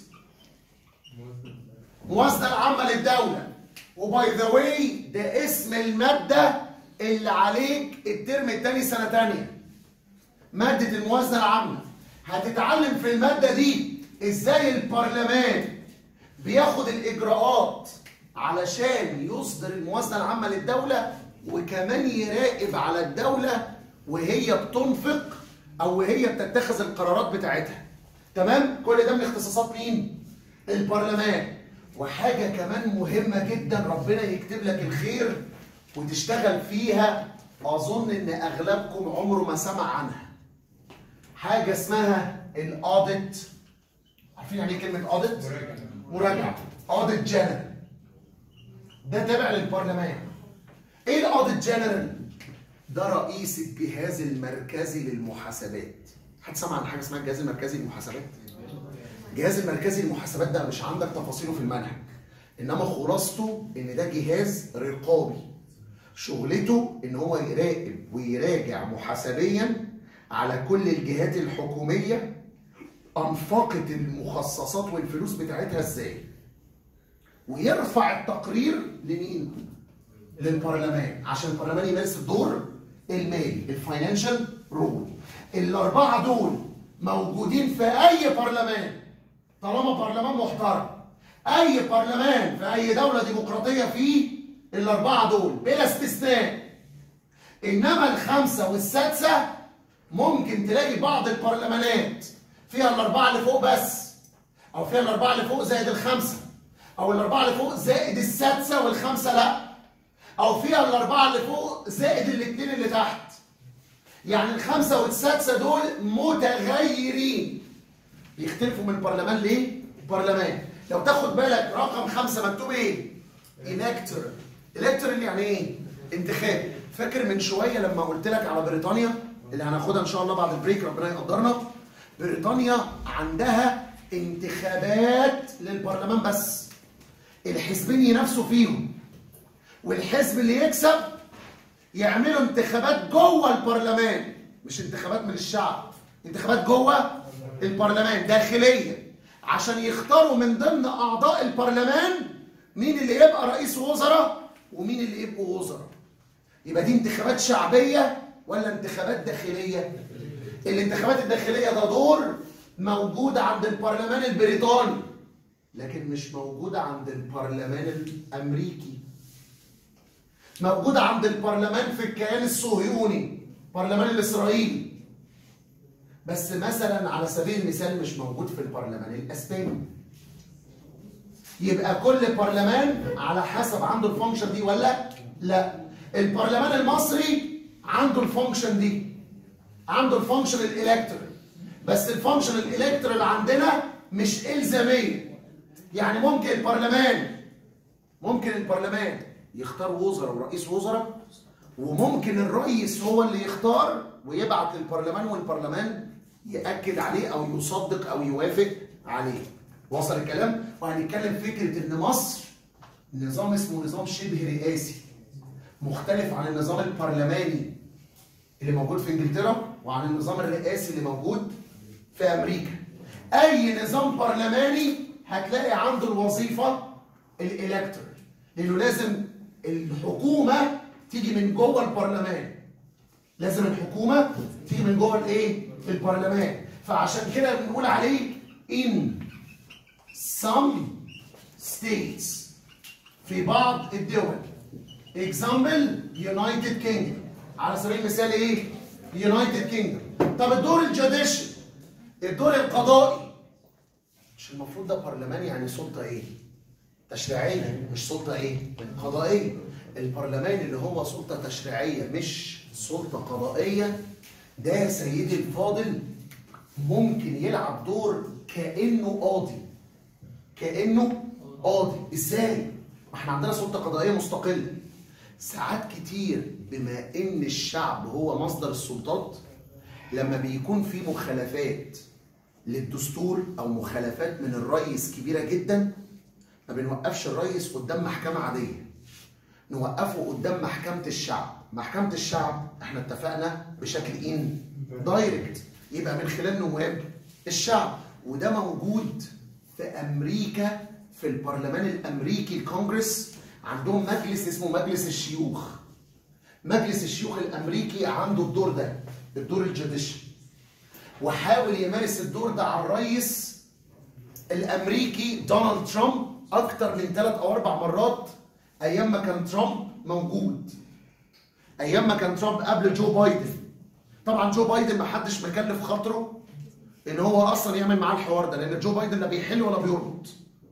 موازنه العامه للدوله. وباي ذا واي ده اسم الماده اللي عليك الترم الثاني سنه ثانيه، ماده الموازنه العامه. هتتعلم في الماده دي ازاي البرلمان بياخد الاجراءات علشان يصدر الموازنه العامه للدوله، وكمان يراقب على الدوله وهي بتنفق او وهي بتتخذ القرارات بتاعتها. تمام؟ كل ده من اختصاصات مين؟ البرلمان. وحاجه كمان مهمه جدا، ربنا يكتب لك الخير وتشتغل فيها، اظن ان اغلبكم عمره ما سمع عنها. حاجه اسمها الاوديت. عارفين يعني ايه كلمه اوديت؟ مراجعه. اوديت جنرال ده تابع للبرلمان. ايه الاوديت جنرال؟ ده رئيس الجهاز المركزي للمحاسبات. حد سمع عن حاجه اسمها الجهاز المركزي للمحاسبات؟ الجهاز المركزي للمحاسبات ده مش عندك تفاصيله في المنهج، انما خلاصته ان ده جهاز رقابي، شغلته ان هو يراقب ويراجع محاسبيا على كل الجهات الحكوميه انفقت المخصصات والفلوس بتاعتها ازاي، ويرفع التقرير لمين؟ للبرلمان، عشان البرلمان يمارس الدور المالي، الفاينانشال رول. الاربعه دول موجودين في اي برلمان طالما برلمان محترم. اي برلمان في اي دوله ديمقراطيه فيه الاربعه دول بلا استثناء. انما الخمسه والسادسه ممكن تلاقي بعض البرلمانات فيها الاربعه اللي فوق بس، او فيها الاربعه اللي فوق زائد الخمسه، او الاربعه اللي فوق زائد السادسه والخمسه لا، او فيها الاربعه اللي فوق زائد الاثنين اللي تحت. يعني الخمسه والسادسه دول متغيرين، بيختلفوا من برلمان لبرلمان. لو تاخد بالك رقم خمسه مكتوب ايه؟ الكترال. الكترال يعني ايه؟ انتخابي. فاكر من شويه لما قلت لك على بريطانيا اللي هناخدها ان شاء الله بعد البريك ربنا يقدرنا؟ بريطانيا عندها انتخابات للبرلمان بس، الحزبين ينافسوا فيهم، والحزب اللي يكسب يعملوا انتخابات جوه البرلمان، مش انتخابات من الشعب، انتخابات جوه البرلمان داخليه، عشان يختاروا من ضمن اعضاء البرلمان مين اللي يبقى رئيس وزراء ومين اللي يبقوا وزراء. يبقى دي انتخابات شعبيه ولا انتخابات داخليه؟ الانتخابات الداخليه ده دور موجود عند البرلمان البريطاني، لكن مش موجود عند البرلمان الامريكي. موجود عند البرلمان في الكيان الصهيوني، البرلمان الاسرائيلي، بس مثلا على سبيل المثال مش موجود في البرلمان الاسباني. يبقى كل برلمان على حسب عنده الفانكشن دي ولا لا. البرلمان المصري عنده الفانكشن دي، عنده الفانكشن الالكترال، بس الفانكشن الالكترال عندنا مش الزاميه. يعني ممكن البرلمان ممكن البرلمان يختار وزراء ورئيس وزراء، وممكن الرئيس هو اللي يختار ويبعت للبرلمان والبرلمان يأكد عليه او يصدق او يوافق عليه. وصل الكلام؟ وهنتكلم فكره ان مصر نظام اسمه نظام شبه رئاسي، مختلف عن النظام البرلماني اللي موجود في انجلترا وعن النظام الرئاسي اللي موجود في امريكا. اي نظام برلماني هتلاقي عنده الوظيفه الالكترال، لانه لازم الحكومه تيجي من جوه البرلمان. لازم الحكومه تيجي من جوه الايه؟ البرلمان. فعشان كده بنقول عليه in some states، في بعض الدول. example United Kingdom، على سبيل المثال ايه؟ United Kingdom. طب الدور الجوديشن، الدور القضائي، مش المفروض ده برلمان يعني سلطه ايه؟ تشريعيه، مش سلطه ايه؟ قضائيه. البرلمان اللي هو سلطه تشريعيه مش سلطه قضائيه، ده يا سيدي الفاضل ممكن يلعب دور كانه قاضي. كانه قاضي. ازاي؟ ما احنا عندنا سلطه قضائيه مستقله. ساعات كتير بما ان الشعب هو مصدر السلطات، لما بيكون في مخالفات للدستور او مخالفات من الرئيس كبيره جدا، ما بنوقفش الرئيس قدام محكمه عاديه، نوقفه قدام محكمه الشعب. محكمه الشعب احنا اتفقنا بشكل ان دايركت، يبقى من خلال نواب الشعب. وده موجود في امريكا، في البرلمان الامريكي الكونجرس عندهم مجلس اسمه مجلس الشيوخ. مجلس الشيوخ الامريكي عنده الدور ده، الدور الجوديشن، وحاول يمارس الدور ده على الرئيس الامريكي دونالد ترامب اكتر من ثلاث او اربع مرات ايام ما كان ترامب موجود. ايام ما كان ترامب قبل جو بايدن. طبعا جو بايدن ما حدش مكلف خاطره ان هو اصلا يعمل معاه الحوار ده، لان جو بايدن لا بيحل ولا بيربط،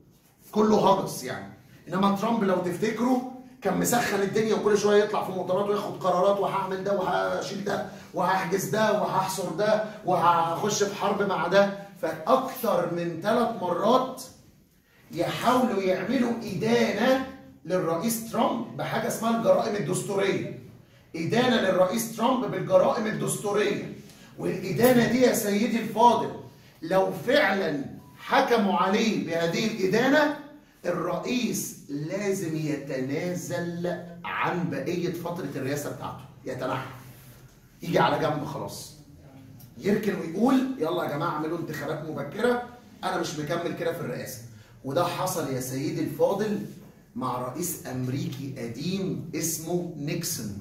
كله هجس يعني. انما ترامب لو تفتكروا كان مسخن الدنيا، وكل شويه يطلع في مؤتمرات وياخد قرارات، وهعمل ده وهشيل ده وهحجز ده وهحصر ده وهخش في حرب مع ده. فاكثر من ثلاث مرات يحاولوا يعملوا ادانه للرئيس ترامب بحاجه اسمها الجرائم الدستوريه. ادانه للرئيس ترامب بالجرائم الدستوريه. والادانه دي يا سيدي الفاضل لو فعلا حكموا عليه بهذه الادانه، الرئيس لازم يتنازل عن بقيه فتره الرئاسه بتاعته، يتنحى، يجي على جنب خلاص، يركن ويقول يلا يا جماعه اعملوا انتخابات مبكره، انا مش مكمل كده في الرئاسه. وده حصل يا سيدي الفاضل مع رئيس امريكي قديم اسمه نيكسون.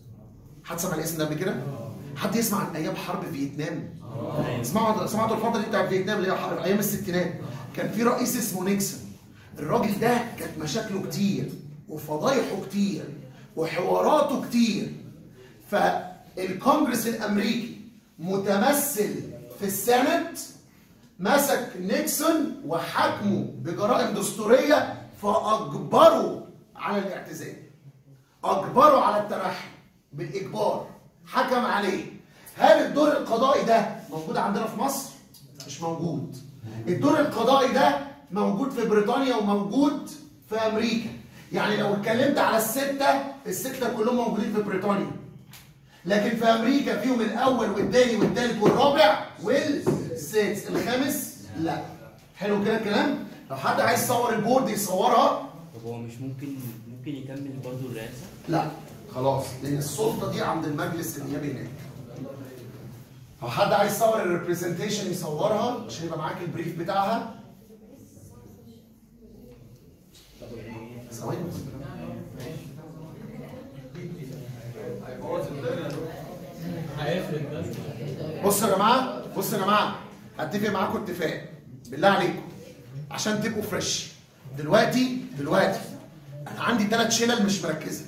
حد سمع الاسم ده قبل كده؟ حد يسمع عن ايام حرب فيتنام؟ سمعتوا سمعتوا الفتره دي بتاعت فيتنام اللي هي حرب ايام الستينات؟ كان في رئيس اسمه نيكسون. الراجل ده كانت مشاكله كتير وفضايحه كتير وحواراته كتير. فالكونجرس الامريكي متمثل في السنت مسك نيكسون وحكمه بجرائم دستوريه، فاجبروا على الاعتزال، اجبروا على التنحي بالاجبار، حكم عليه. هل الدور القضائي ده موجود عندنا في مصر؟ مش موجود. الدور القضائي ده موجود في بريطانيا وموجود في امريكا. يعني لو اتكلمت على السته، السته كلهم موجودين في بريطانيا، لكن في امريكا فيهم الاول والثاني والثالث والرابع والسادس، الخامس لا. حلو كده الكلام؟ لو حد عايز يصور البورد يصورها. طب هو مش ممكن ممكن يكمل برضه الرئاسه؟ لا خلاص، لان السلطه دي عند المجلس النيابي هناك. لو حد عايز يصور الريبريزنتيشن يصورها عشان يبقى معاك البريف بتاعها. ثواني بس. هيفرق بس. بصوا يا جماعه بصوا يا جماعه هتفق معاكم اتفاق بالله عليكم عشان تبقوا فريش. دلوقتي دلوقتي انا عندي ثلاث شلل مش مركزه.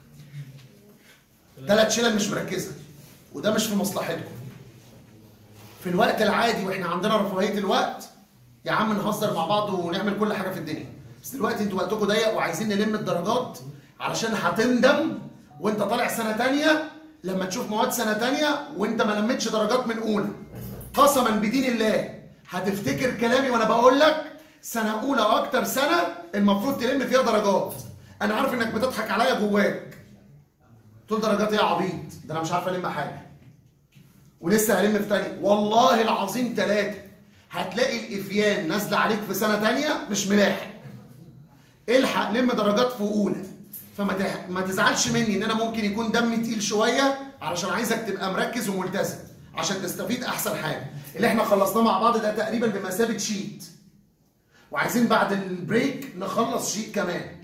ثلاث شلل مش مركزه وده مش في مصلحتكم. في الوقت العادي واحنا عندنا رفاهيه الوقت يا عم نهزر مع بعض ونعمل كل حاجه في الدنيا، بس دلوقتي انتوا وقتكم ضيق وعايزين نلم الدرجات علشان هتندم وانت طالع سنه ثانيه لما تشوف مواد سنه ثانيه وانت ما لمتش درجات من اولى. قسما بدين الله هتفتكر كلامي وانا بقول لك سنه اولى واكتر سنه المفروض تلم فيها درجات. انا عارف انك بتضحك عليا جواك تقول درجات ايه يا عبيط، ده انا مش عارف الم حاجه ولسه هلم في تانية. والله العظيم ثلاثه هتلاقي الافيان نازله عليك في سنه ثانيه مش ملاحق. الحق لم درجات في اولى. فما تح... ما تزعلش مني ان انا ممكن يكون دمي تقيل شويه علشان عايزك تبقى مركز وملتزم عشان تستفيد احسن حاجه. اللي احنا خلصناه مع بعض ده تقريبا بمثابه شيت، وعايزين بعد البريك نخلص شيت كمان.